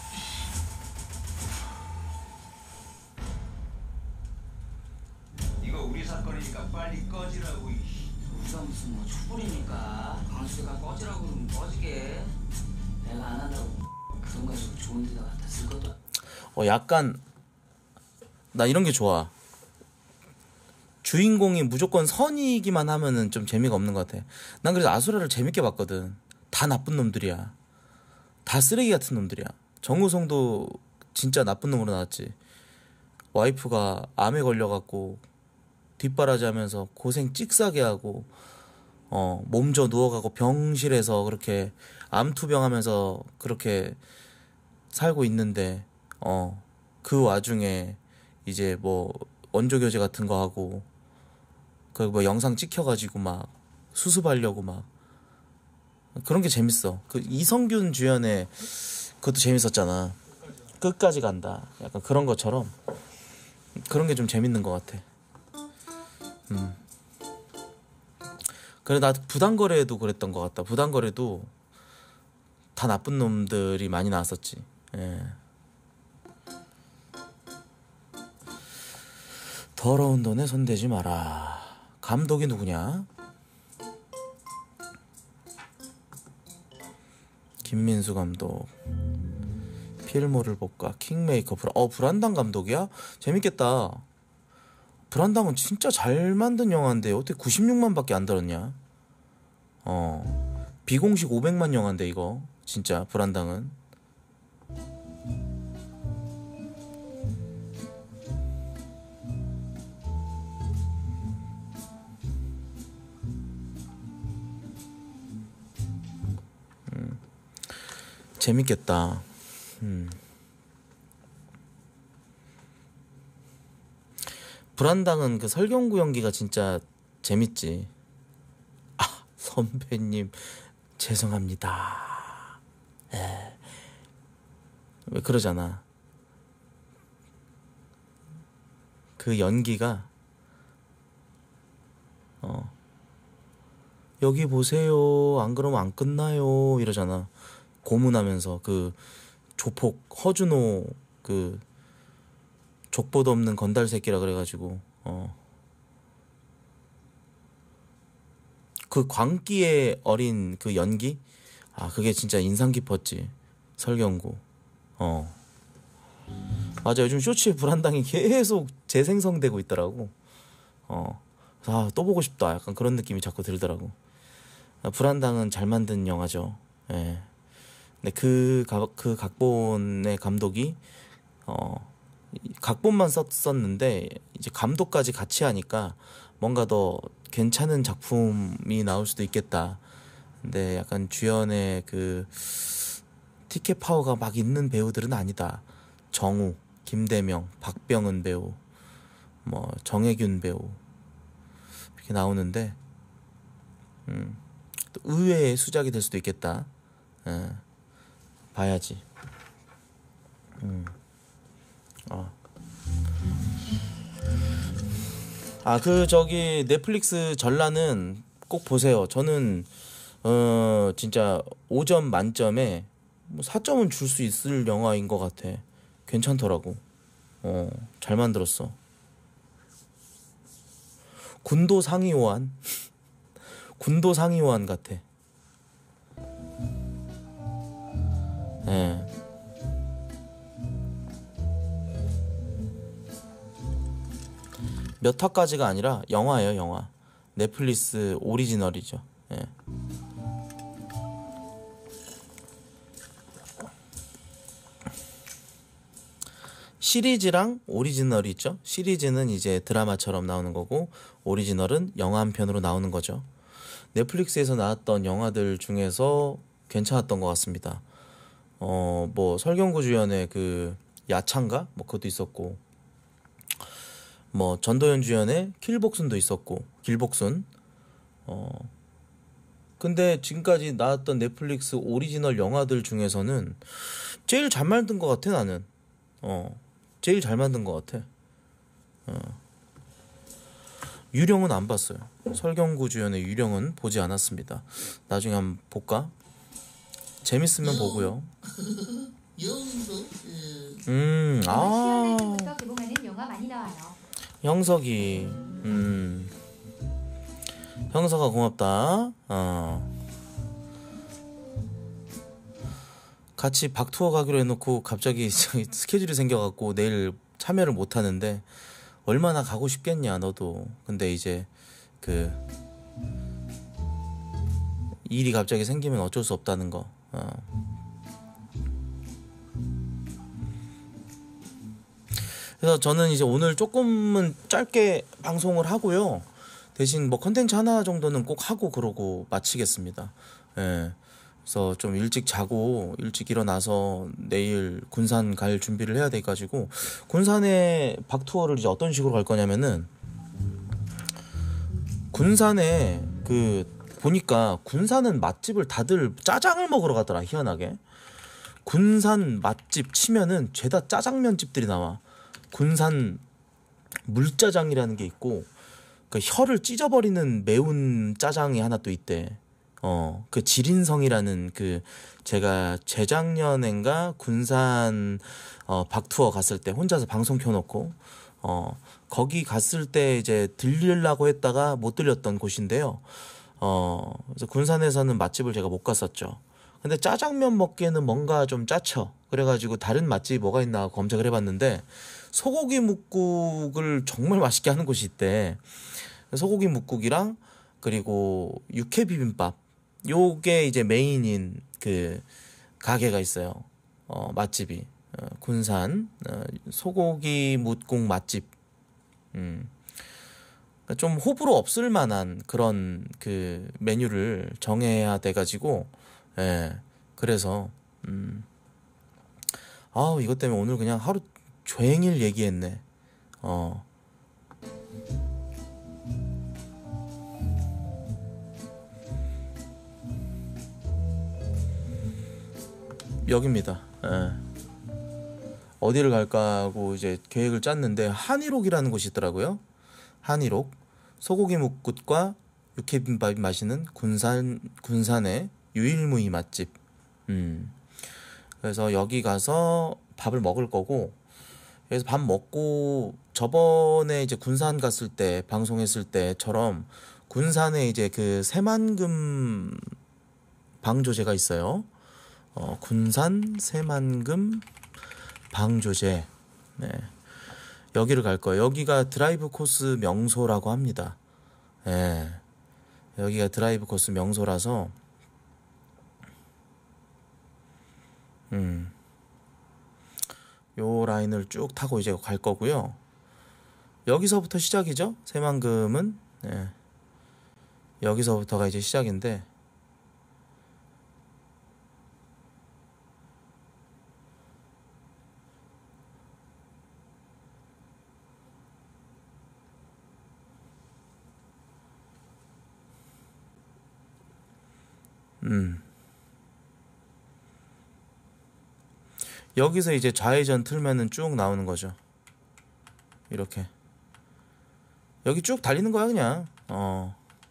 이거 우리 사건이니까 빨리 꺼지라고. 우리가 무슨 뭐 촛불이니까 강수가 꺼지라고 그러면 꺼지게. 내가 안 한다고 그런 거 해서 좋은 데다 갖다 쓸 것도. 어 약간 나 이런 게 좋아. 주인공이 무조건 선이기만 하면은 좀 재미가 없는 것 같아. 난 그래서 아수라를 재밌게 봤거든. 다 나쁜 놈들이야. 다 쓰레기 같은 놈들이야. 정우성도 진짜 나쁜 놈으로 나왔지. 와이프가 암에 걸려갖고 뒷바라지하면서 고생 찍싸게 하고 어 몸져 누워가고 병실에서 그렇게 암투병하면서 그렇게 살고 있는데 어 그 와중에 이제 뭐 원조 교제 같은 거 하고 그 뭐 영상 찍혀가지고 막 수습하려고 막 그런 게 재밌어. 그 이성균 주연의 그것도 재밌었잖아. 끝까지 간다. 약간 그런 것처럼 그런 게 좀 재밌는 것 같아. 음. 그래 나 부당거래도 그랬던 것 같다. 부당거래도 다 나쁜 놈들이 많이 나왔었지. 예. 더러운 돈에 손대지 마라. 감독이 누구냐? 김민수 감독. 필모를 볼까? 킹메이커. 브라... 어 불안당 감독이야? 재밌겠다. 불안당은 진짜 잘 만든 영화인데 어떻게 구십육만밖에 안 들었냐? 어 비공식 오백만 영화인데 이거 진짜 불안당은. 음, 재밌겠다. 음. 불안당은 그 설경구 연기가 진짜 재밌지. 아 선배님 죄송합니다. 에. 왜 그러잖아. 그 연기가 어 여기 보세요 안 그러면 안 끝나요 이러잖아. 고문하면서 그 조폭 허준호 그 족보도 없는 건달 새끼라 그래가지고 어 그 광기에 어린 그 연기 아 그게 진짜 인상 깊었지. 설경구. 어 맞아. 요즘 쇼츠에 불안당이 계속 재생성되고 있더라고. 어 아 또 보고 싶다 약간 그런 느낌이 자꾸 들더라고. 아, 불안당은 잘 만든 영화죠. 예. 근데 그, 가, 그 각본의 감독이 어 각본만 썼었는데 이제 감독까지 같이 하니까 뭔가 더 괜찮은 작품이 나올 수도 있겠다. 근데 약간 주연의 그 티켓 파워가 막 있는 배우들은 아니다. 정우, 김대명, 박병은 배우, 뭐 정혜균 배우 이렇게 나오는데 음, 또 의외의 수작이 될 수도 있겠다. 예, 봐야지. 음. 아, 아, 그 저기 넷플릭스 전라는 꼭 보세요. 저는 어 진짜 오 점 만점에 뭐 사 점은 줄 수 있을 영화인 것 같아. 괜찮더라고. 어, 잘 만들었어. 군도 상위호환, 군도 상위호환 같아. 예. 몇 화까지가 아니라 영화예요, 영화. 넷플릭스 오리지널이죠. 예. 시리즈랑 오리지널이 있죠. 시리즈는 이제 드라마처럼 나오는 거고 오리지널은 영화 한 편으로 나오는 거죠. 넷플릭스에서 나왔던 영화들 중에서 괜찮았던 것 같습니다. 어, 뭐 설경구 주연의 그 야창가 뭐 그것도 있었고, 뭐 전도연 주연의 킬복순도 있었고, 길복순. 어 근데 지금까지 나왔던 넷플릭스 오리지널 영화들 중에서는 제일 잘 만든 것 같아. 나는 어 제일 잘 만든 것 같아. 어. 유령은 안 봤어요. 설경구 주연의 유령은 보지 않았습니다. 나중에 한번 볼까? 재밌으면 보고요. 음, 아, 시원할 개봉하는 영화 많이 나와요. 형석이, 음, 형석아 고맙다. 어. 같이 박투어 가기로 해놓고 갑자기 스케줄이 생겨갖고 내일 참여를 못 하는데 얼마나 가고 싶겠냐 너도. 근데 이제 그 일이 갑자기 생기면 어쩔 수 없다는 거. 어. 그래서 저는 이제 오늘 조금은 짧게 방송을 하고요. 대신 뭐 컨텐츠 하나 정도는 꼭 하고 그러고 마치겠습니다. 예. 그래서 좀 일찍 자고 일찍 일어나서 내일 군산 갈 준비를 해야 돼가지고, 군산에 박투어를 이제 어떤 식으로 갈 거냐면은, 군산에 그 보니까 군산은 맛집을 다들 짜장을 먹으러 가더라. 희한하게 군산 맛집 치면은 죄다 짜장면집들이 나와. 군산 물짜장이라는 게 있고, 그 혀를 찢어버리는 매운 짜장이 하나 또 있대. 어, 그 지린성이라는, 그 제가 재작년엔가 군산 어, 박투어 갔을 때 혼자서 방송 켜놓고 어, 거기 갔을 때 이제 들리려고 했다가 못 들렸던 곳인데요. 어, 그래서 군산에서는 맛집을 제가 못 갔었죠. 근데 짜장면 먹기에는 뭔가 좀 짜쳐. 그래가지고 다른 맛집이 뭐가 있나 검색을 해봤는데, 소고기 묵국을 정말 맛있게 하는 곳이 있대. 소고기 묵국이랑 그리고 육회 비빔밥, 요게 이제 메인인 그 가게가 있어요. 어, 맛집이 어, 군산 어, 소고기 묵국 맛집. 음. 좀 호불호 없을 만한 그런 그 메뉴를 정해야 돼가지고, 예, 그래서 음. 아우, 이것 때문에 오늘 그냥 하루 종일 얘기했네. 어. 여기입니다. 예. 어디를 갈까 하고 이제 계획을 짰는데, 한일옥이라는 곳이 있더라고요. 한일옥. 소고기 묵국과 육회비빔밥이 맛있는 군산, 군산의 유일무이 맛집. 음. 그래서 여기 가서 밥을 먹을 거고, 그래서 밥 먹고 저번에 이제 군산 갔을 때 방송했을 때처럼 군산에 이제 그 새만금 방조제가 있어요. 어, 군산 새만금 방조제. 네. 여기를 갈 거예요. 여기가 드라이브 코스 명소라고 합니다. 예. 여기가 드라이브 코스 명소라서, 음, 요 라인을 쭉 타고 이제 갈 거고요. 여기서부터 시작이죠. 새만금은. 예. 여기서부터가 이제 시작인데, 음. 여기서 이제 좌회전 틀면은 쭉 나오는 거죠. 이렇게. 여기 쭉 달리는 거야, 그냥. 어.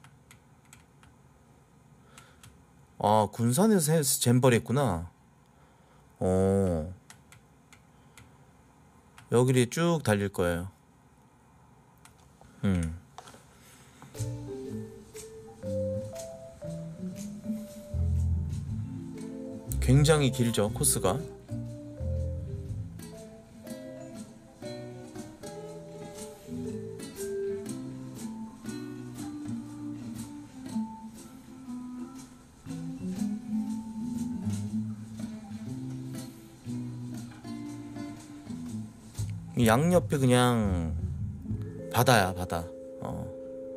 아, 군산에서 잼버리 했구나. 어. 여기를 쭉 달릴 거예요. 음. 굉장히 길죠, 코스가. 이 양옆이 그냥 바다야, 바다. 어.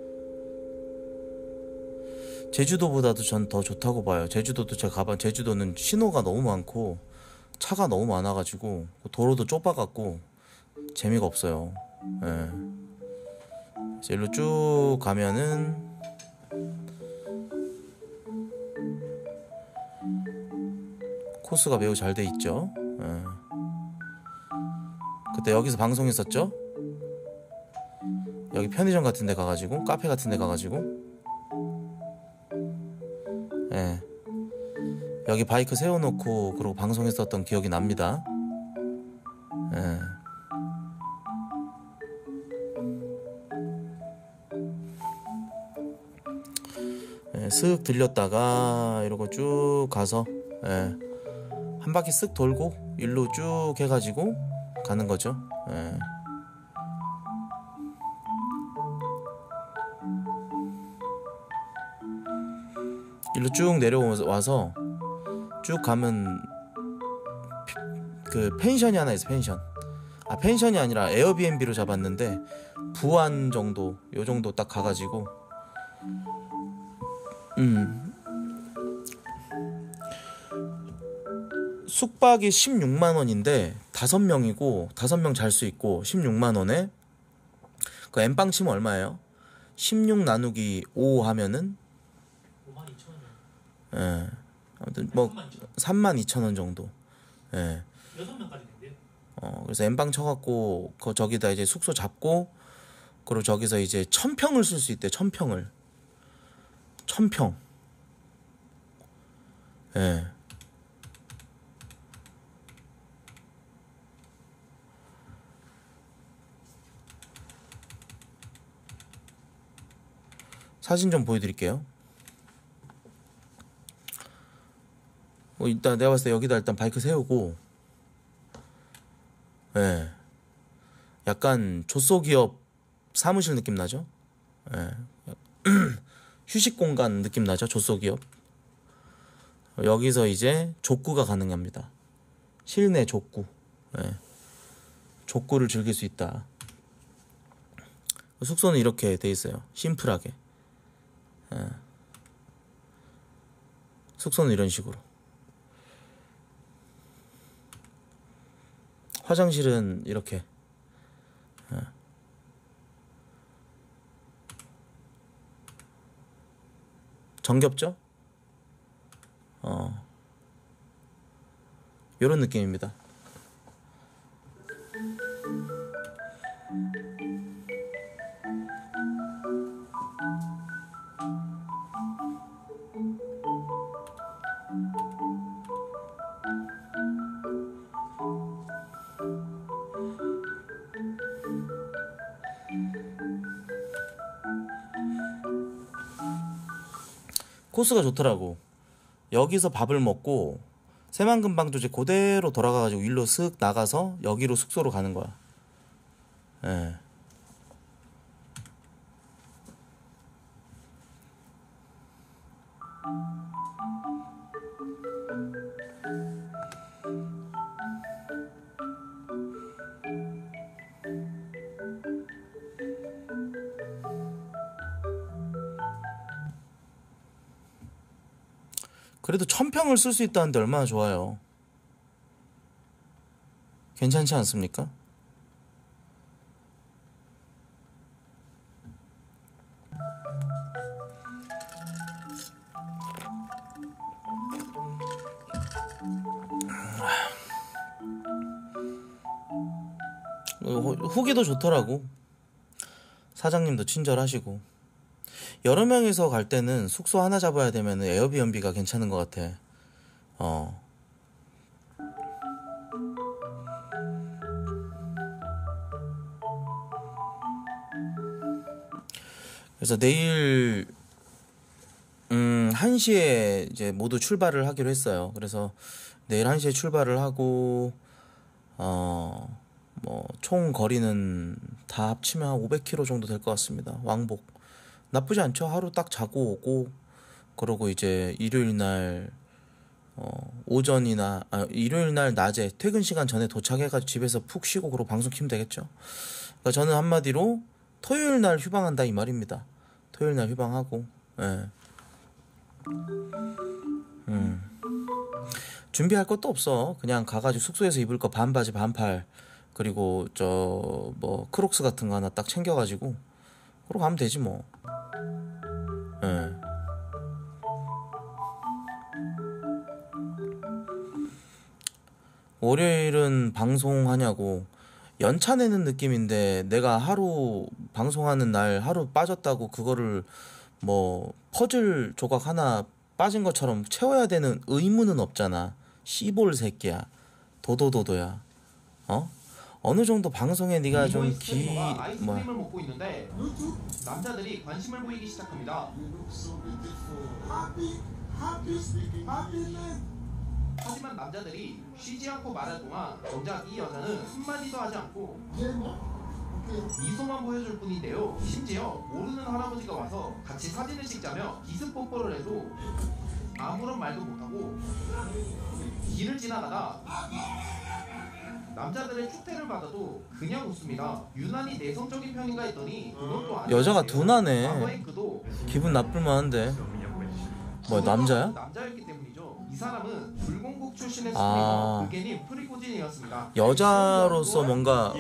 제주도보다도 전 더 좋다고 봐요. 제주도도 제가 가봐. 제주도는 신호가 너무 많고 차가 너무 많아가지고 도로도 좁아갖고 재미가 없어요. 예. 일로 쭉 가면은 코스가 매우 잘 돼 있죠. 예. 그때 여기서 방송했었죠. 여기 편의점 같은 데 가가지고, 카페 같은 데 가가지고, 예. 여기 바이크 세워놓고 그러고 방송했었던 기억이 납니다. 예. 예, 쓱 들렸다가 이러고 쭉 가서, 예, 한 바퀴 쓱 돌고 일로 쭉 해가지고 가는 거죠. 예. 일로 쭉 내려와서 쭉 가면 그 펜션이 하나 있어. 펜션. 아 펜션이 아니라 에어비앤비로 잡았는데 부안 정도 요 정도 딱 가가지고 음 숙박이 십육만 원인데 다섯 명이고 다섯 명 잘 수 있고 십육만 원에 그 엠빵 치면 얼마예요? 십육 나누기 오 하면은 오만 이천 원. 예. 아무튼 뭐 삼만 이천 원 정도. 예. 여섯 명까지 된대요. 어, 그래서 엠빵 쳐갖고 그 저기다 이제 숙소 잡고 그리고 저기서 이제 천 평을 쓸 수 있대. 천 평을. 천 평. 예. 사진 좀 보여드릴게요. 어, 일단 내가 봤을 때 여기다 일단 바이크 세우고, 예, 약간 조소기업 사무실 느낌 나죠? 예, 휴식 공간 느낌 나죠? 조소기업. 여기서 이제 족구가 가능합니다. 실내 족구. 예, 족구를 즐길 수 있다. 숙소는 이렇게 돼 있어요. 심플하게. 예. 숙소는 이런 식으로. 화장실은 이렇게. 예. 정겹죠? 어. 요런 느낌입니다. 코스가 좋더라고. 여기서 밥을 먹고 새만금방조제 그대로 돌아가가지고 일로 슥 나가서 여기로 숙소로 가는 거야. 예. 그래도 천평을 쓸 수 있다는데 얼마나 좋아요. 괜찮지 않습니까? 후기도 좋더라고. 사장님도 친절하시고. 여러 명이서 갈 때는 숙소 하나 잡아야 되면 에어비앤비가 괜찮은 것 같아. 어. 그래서 내일 음, 한 시에 이제 모두 출발을 하기로 했어요. 그래서 내일 한 시에 출발을 하고 어, 뭐 총 거리는 다 합치면 한 오백 킬로미터 정도 될 것 같습니다. 왕복. 나쁘지 않죠. 하루 딱 자고 오고 그러고 이제 일요일 날 어, 오전이나 아, 일요일 날 낮에 퇴근 시간 전에 도착해가지고 집에서 푹 쉬고 그러고 방송 키면 되겠죠. 그러니까 저는 한마디로 토요일 날 휴방한다 이 말입니다. 토요일 날 휴방하고 예. 음. 준비할 것도 없어. 그냥 가가지고 숙소에서 입을 거 반바지 반팔 그리고 저 뭐 크록스 같은 거 하나 딱 챙겨가지고 그러고 가면 되지 뭐. 예. 월요일은 방송하냐고. 연차 내는 느낌인데 내가 하루 방송하는 날 하루 빠졌다고 그거를 뭐 퍼즐 조각 하나 빠진 것처럼 채워야 되는 의무는 없잖아. 씨볼 새끼야. 도도도도야. 어? 어느 정도 방송에 네가 좀 기... 아이스크림을 뭐. 먹고 있는데 남자들이 관심을 보이기 시작합니다. 하지만 남자들이 쉬지 않고 말할 동안 정작 이 여자는 한마디도 하지 않고 미소만 보여줄 뿐인데요. 심지어 모르는 할아버지가 와서 같이 사진을 찍자며 기습 뽀뽀를 해도 아무런 말도 못하고 길을 지나다가 남자들의 축대를 받아도 그냥 웃습니다. 유난히 내성적인 편인가 했더니 그것도 아니에요. 여자가 둔하네. 과거의 그도 기분 나쁠 만한데. 뭐 남자야? 남자였기 때문이죠. 이 사람은 불공국 출신의 아. 스트리머 불개님 프리고진이었습니다. 여자로서 뭔가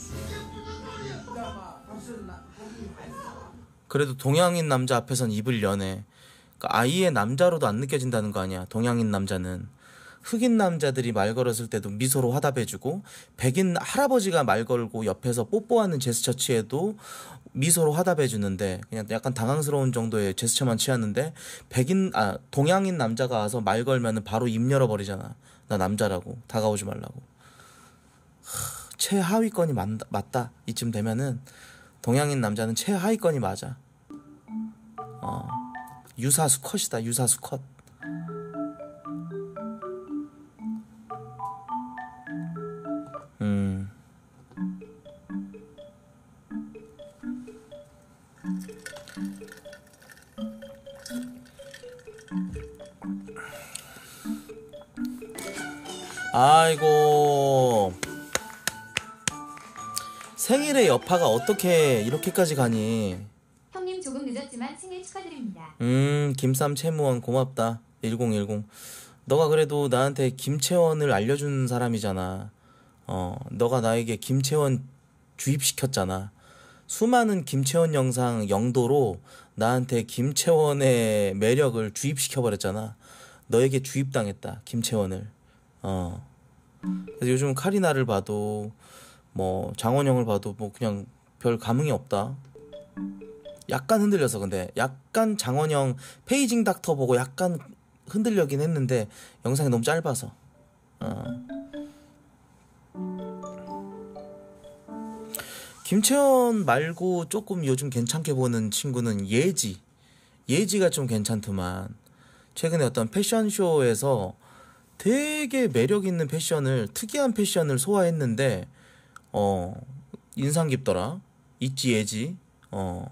그래도 동양인 남자 앞에선 입을 여네. 그러니까 아예 남자로도 안 느껴진다는 거 아니야. 동양인 남자는 흑인 남자들이 말 걸었을 때도 미소로 화답해주고, 백인 할아버지가 말 걸고 옆에서 뽀뽀하는 제스처 취해도 미소로 화답해주는데, 그냥 약간 당황스러운 정도의 제스처만 취하는데, 백인 아 동양인 남자가 와서 말 걸면은 바로 입 열어버리잖아. 나 남자라고, 다가오지 말라고. 하, 최하위권이 맞, 맞다 이쯤 되면은 동양인 남자는 최하위권이 맞아. 어, 유사수 컷이다. 유사수 컷. 음. 아이고, 생일의 여파가 어떻게 이렇게까지 가니? 형님 조금 늦었지만 생일 축하드립니다. 음, 김쌈 채무원 고맙다. 일공일공. 너가 그래도 나한테 김채원을 알려준 사람이잖아. 어, 너가 나에게 김채원 주입시켰잖아. 수많은 김채원 영상 영도로 나한테 김채원의 매력을 주입시켜버렸잖아. 너에게 주입당했다, 김채원을. 어. 그래서 요즘 카리나를 봐도 뭐 장원영을 봐도 뭐 그냥 별 감흥이 없다. 약간 흔들려서. 근데 약간 장원영 페이징 닥터 보고 약간 흔들려긴 했는데 영상이 너무 짧아서. 어. 김채원 말고 조금 요즘 괜찮게 보는 친구는 예지. 예지가 좀 괜찮더만. 최근에 어떤 패션쇼에서 되게 매력 있는 패션을, 특이한 패션을 소화했는데 어 인상 깊더라. 있지 예지. 어.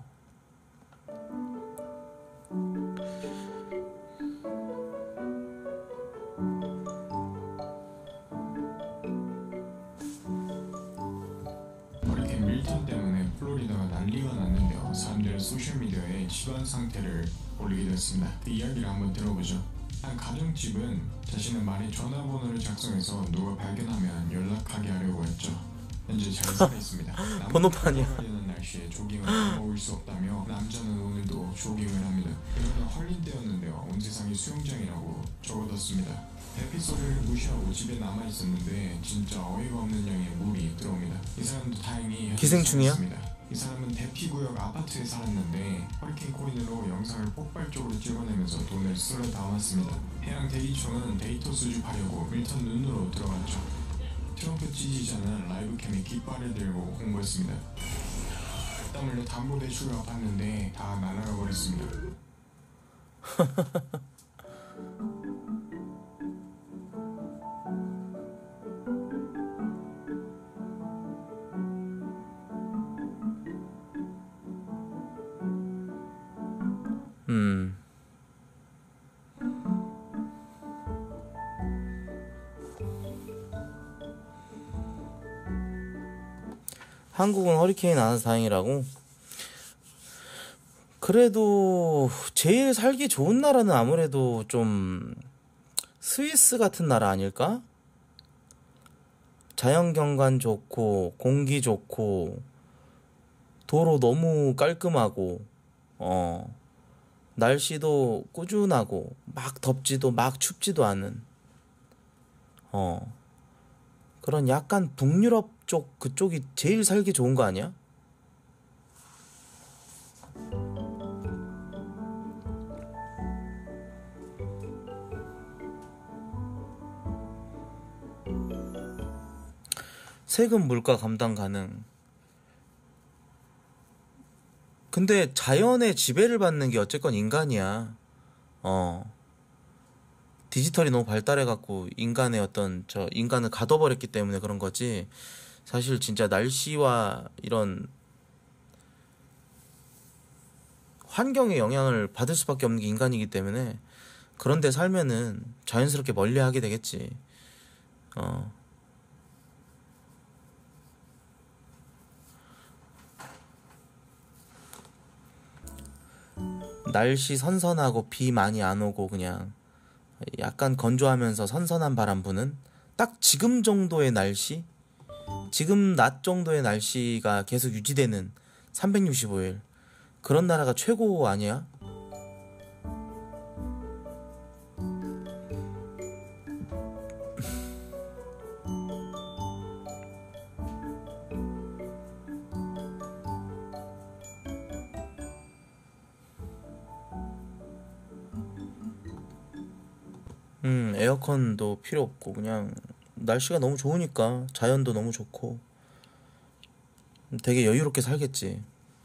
허리케인 밀턴 때문에 플로리다가 난리가 났는데요. 사람들은 소셜미디어에 집안 상태를 올리게 됐습니다. 그 이야기를 한번 들어보죠. 한 가정집은 자신의 말에 전화번호를 작성해서 누가 발견하면 연락하게 하려고 했죠. 현재 잘 살아있습니다. 번호판이야. 남자는 날씨에 조깅을 먹을 수 없다며 남자는 오늘도 조깅을 합니다. 그러다 헐린 때였는데요. 온 세상이 수영장이라고 적어뒀습니다. 대피 소리를 무시하고 집에 남아있었는데 진짜 어이가 없는 양의 물이 들어옵니다. 이 사람도 다행히 기생충이야? 이 사람은 대피구역 아파트에 살았는데 허리케인 코린으로 영상을 폭발적으로 찍어내면서 돈을 쓸어 담았습니다. 해양 대기청은 데이터 수집하려고 밀턴 눈으로 들어갔죠. 트럼프 지지자는 라이브캠에 깃발을 들고 홍보했습니다. 땀 흘려 담보대출을 갚았는데 다 날아가 버렸습니다. 음. 한국은 허리케인 안 와서 다행이라고? 그래도 제일 살기 좋은 나라는 아무래도 좀 스위스 같은 나라 아닐까? 자연경관 좋고 공기 좋고 도로 너무 깔끔하고 어 날씨도 꾸준하고 막 덥지도 막 춥지도 않은 어 그런 약간 북유럽 쪽 그쪽이 제일 살기 좋은 거 아니야? 세금 물가 감당 가능. 근데 자연의 지배를 받는 게 어쨌건 인간이야. 어. 디지털이 너무 발달해갖고 인간의 어떤 저 인간을 가둬버렸기 때문에 그런 거지. 사실 진짜 날씨와 이런 환경의 영향을 받을 수밖에 없는 게 인간이기 때문에 그런 데 살면은 자연스럽게 멀리하게 되겠지. 어. 날씨 선선하고 비 많이 안 오고 그냥 약간 건조하면서 선선한 바람 부는 딱 지금 정도의 날씨, 지금 낮 정도의 날씨가 계속 유지되는 삼백육십오 일, 그런 나라가 최고 아니야? 음, 에어컨도 필요 없고 그냥 날씨가 너무 좋으니까 자연도 너무 좋고 되게 여유롭게 살겠지.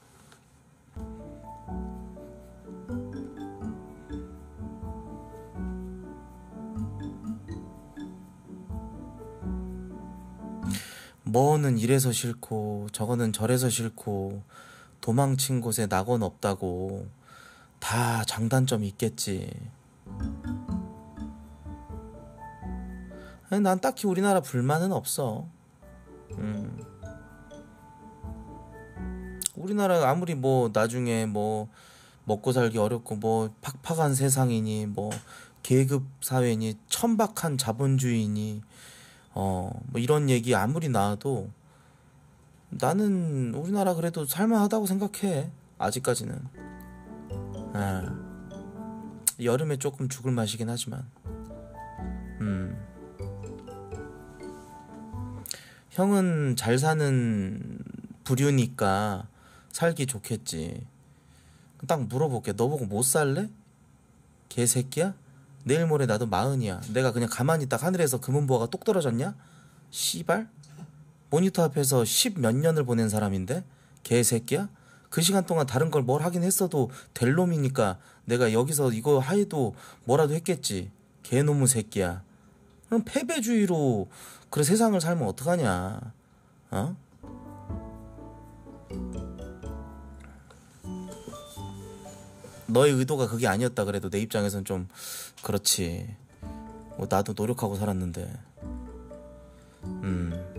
뭐는 이래서 싫고 저거는 저래서 싫고 도망친 곳에 낙원 없다고 다 장단점이 있겠지. 난 딱히 우리나라 불만은 없어. 음. 우리나라가 아무리 뭐 나중에 뭐 먹고 살기 어렵고 뭐 팍팍한 세상이니 뭐 계급 사회니 천박한 자본주의니 어 뭐 이런 얘기 아무리 나와도 나는 우리나라 그래도 살만하다고 생각해. 아직까지는. 아, 여름에 조금 죽을 맛이긴 하지만 음. 형은 잘 사는 부류니까 살기 좋겠지. 딱 물어볼게. 너 보고 못 살래? 개새끼야? 내일 모레 나도 마흔이야. 내가 그냥 가만히 딱 하늘에서 금은보화가 똑 떨어졌냐? 씨발? 모니터 앞에서 십 몇 년을 보낸 사람인데? 개새끼야? 그 시간 동안 다른 걸 뭘 하긴 했어도 될 놈이니까 내가 여기서 이거 하해도 뭐라도 했겠지. 개놈의 새끼야. 그럼 패배주의로 그래 세상을 살면 어떡하냐. 어? 너의 의도가 그게 아니었다 그래도 내 입장에선 좀 그렇지. 뭐 나도 노력하고 살았는데. 음.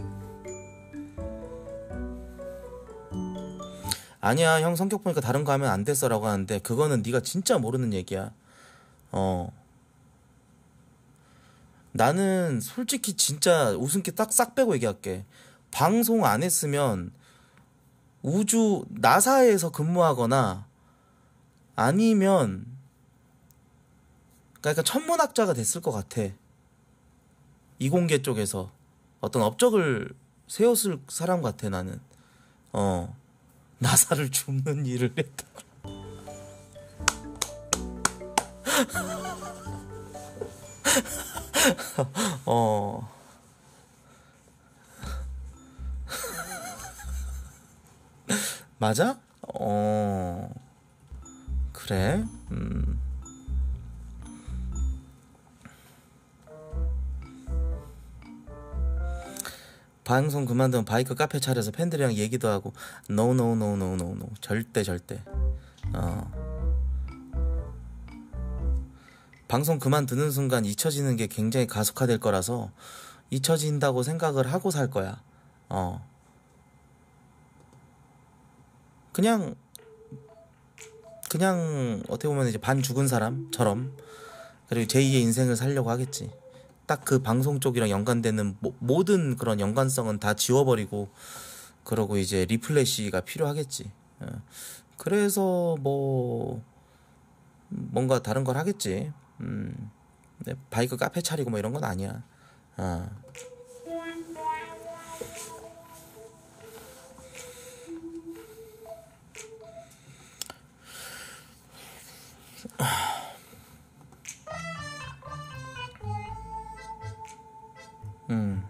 아니야 형 성격 보니까 다른 거 하면 안 됐어라고 하는데 그거는 네가 진짜 모르는 얘기야. 어. 나는 솔직히 진짜 웃음기 딱 싹 빼고 얘기할게. 방송 안 했으면 우주 나사에서 근무하거나 아니면 그러니까 천문학자가 됐을 것 같아. 이공계 쪽에서 어떤 업적을 세웠을 사람 같아 나는. 어. 나사를 줍는 일을 했다. 어. 맞아? 어. 그래? 음. 방송 그만두면 바이크 카페 차려서 팬들이랑 얘기도 하고 no no no no no no 절대 절대. 어. 방송 그만두는 순간 잊혀지는 게 굉장히 가속화될 거라서 잊혀진다고 생각을 하고 살 거야. 어. 그냥 그냥 어떻게 보면 이제 반 죽은 사람처럼 그리고 제이의 인생을 살려고 하겠지. 딱 그 방송 쪽이랑 연관되는 모, 모든 그런 연관성은 다 지워버리고 그러고 이제 리플래시가 필요하겠지. 어. 그래서 뭐 뭔가 다른 걸 하겠지. 음. 바이크 카페 차리고 뭐 이런 건 아니야. 어. 음.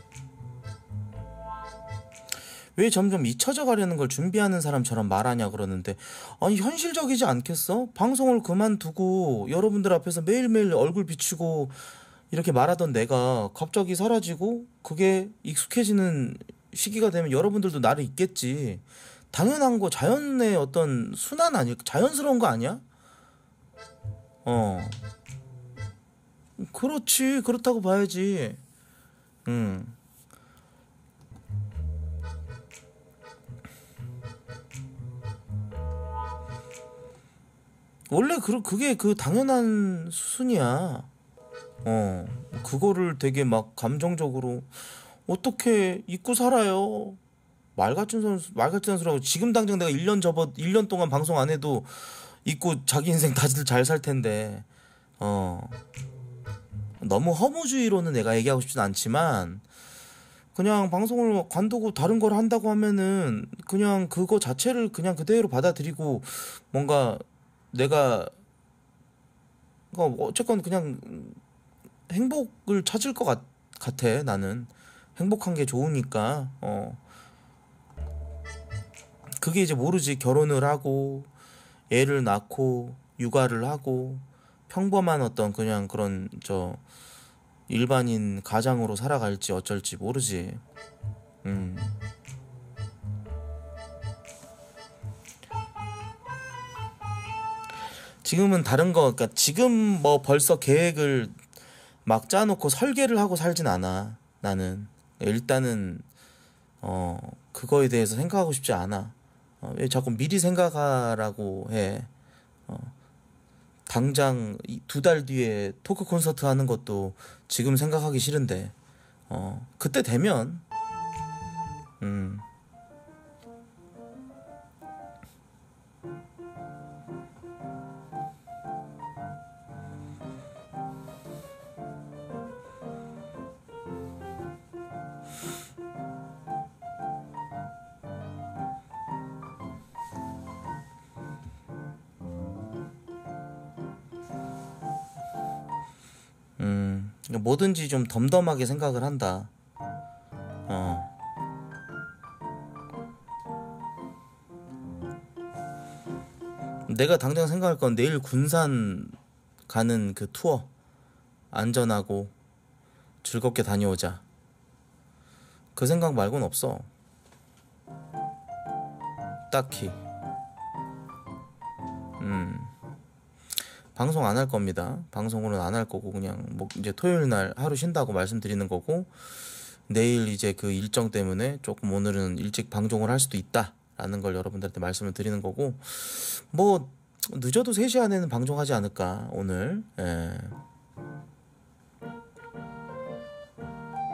왜 점점 잊혀져 가려는 걸 준비하는 사람처럼 말하냐 그러는데 아니 현실적이지 않겠어? 방송을 그만두고 여러분들 앞에서 매일매일 얼굴 비추고 이렇게 말하던 내가 갑자기 사라지고 그게 익숙해지는 시기가 되면 여러분들도 나를 잊겠지. 당연한 거, 자연의 어떤 순환 아니, 자연스러운 거 아니야? 어, 그렇지, 그렇다고 봐야지. 음. 원래 그 그게 그 당연한 수순이야. 어, 그거를 되게 막 감정적으로 어떻게 잊고 살아요? 말 같은 선수, 말 같은 선수라고. 지금 당장 내가 일 년 접어 일 년 동안 방송 안 해도 잊고 자기 인생 다들 잘 살 텐데. 어. 너무 허무주의로는 내가 얘기하고 싶진 않지만 그냥 방송을 관두고 다른 걸 한다고 하면은 그냥 그거 자체를 그냥 그대로 받아들이고 뭔가 내가 그러니까 어쨌건 그냥 행복을 찾을 것 같, 같아. 나는 행복한 게 좋으니까. 어, 그게 이제 모르지. 결혼을 하고 애를 낳고 육아를 하고 평범한 어떤 그냥 그런 저 일반인 가장으로 살아갈지 어쩔지 모르지. 음. 지금은 다른 거, 그러니까 지금 뭐 벌써 계획을 막 짜놓고 설계를 하고 살진 않아. 나는 일단은 어 그거에 대해서 생각하고 싶지 않아. 어, 왜 자꾸 미리 생각하라고 해. 어, 당장 두 달 뒤에 토크 콘서트 하는 것도 지금 생각하기 싫은데 어 그때 되면 음. 음, 뭐든지 좀 덤덤하게 생각을 한다. 어. 내가 당장 생각할 건 내일 군산 가는 그 투어 안전하고 즐겁게 다녀오자. 그 생각 말고는 없어. 딱히. 음. 방송 안 할 겁니다. 방송으로는 안 할 거고 그냥 뭐 이제 토요일 날 하루 쉰다고 말씀드리는 거고 내일 이제 그 일정 때문에 조금 오늘은 일찍 방송을 할 수도 있다라는 걸 여러분들한테 말씀을 드리는 거고 뭐 늦어도 세 시 안에는 방송하지 않을까 오늘. 예.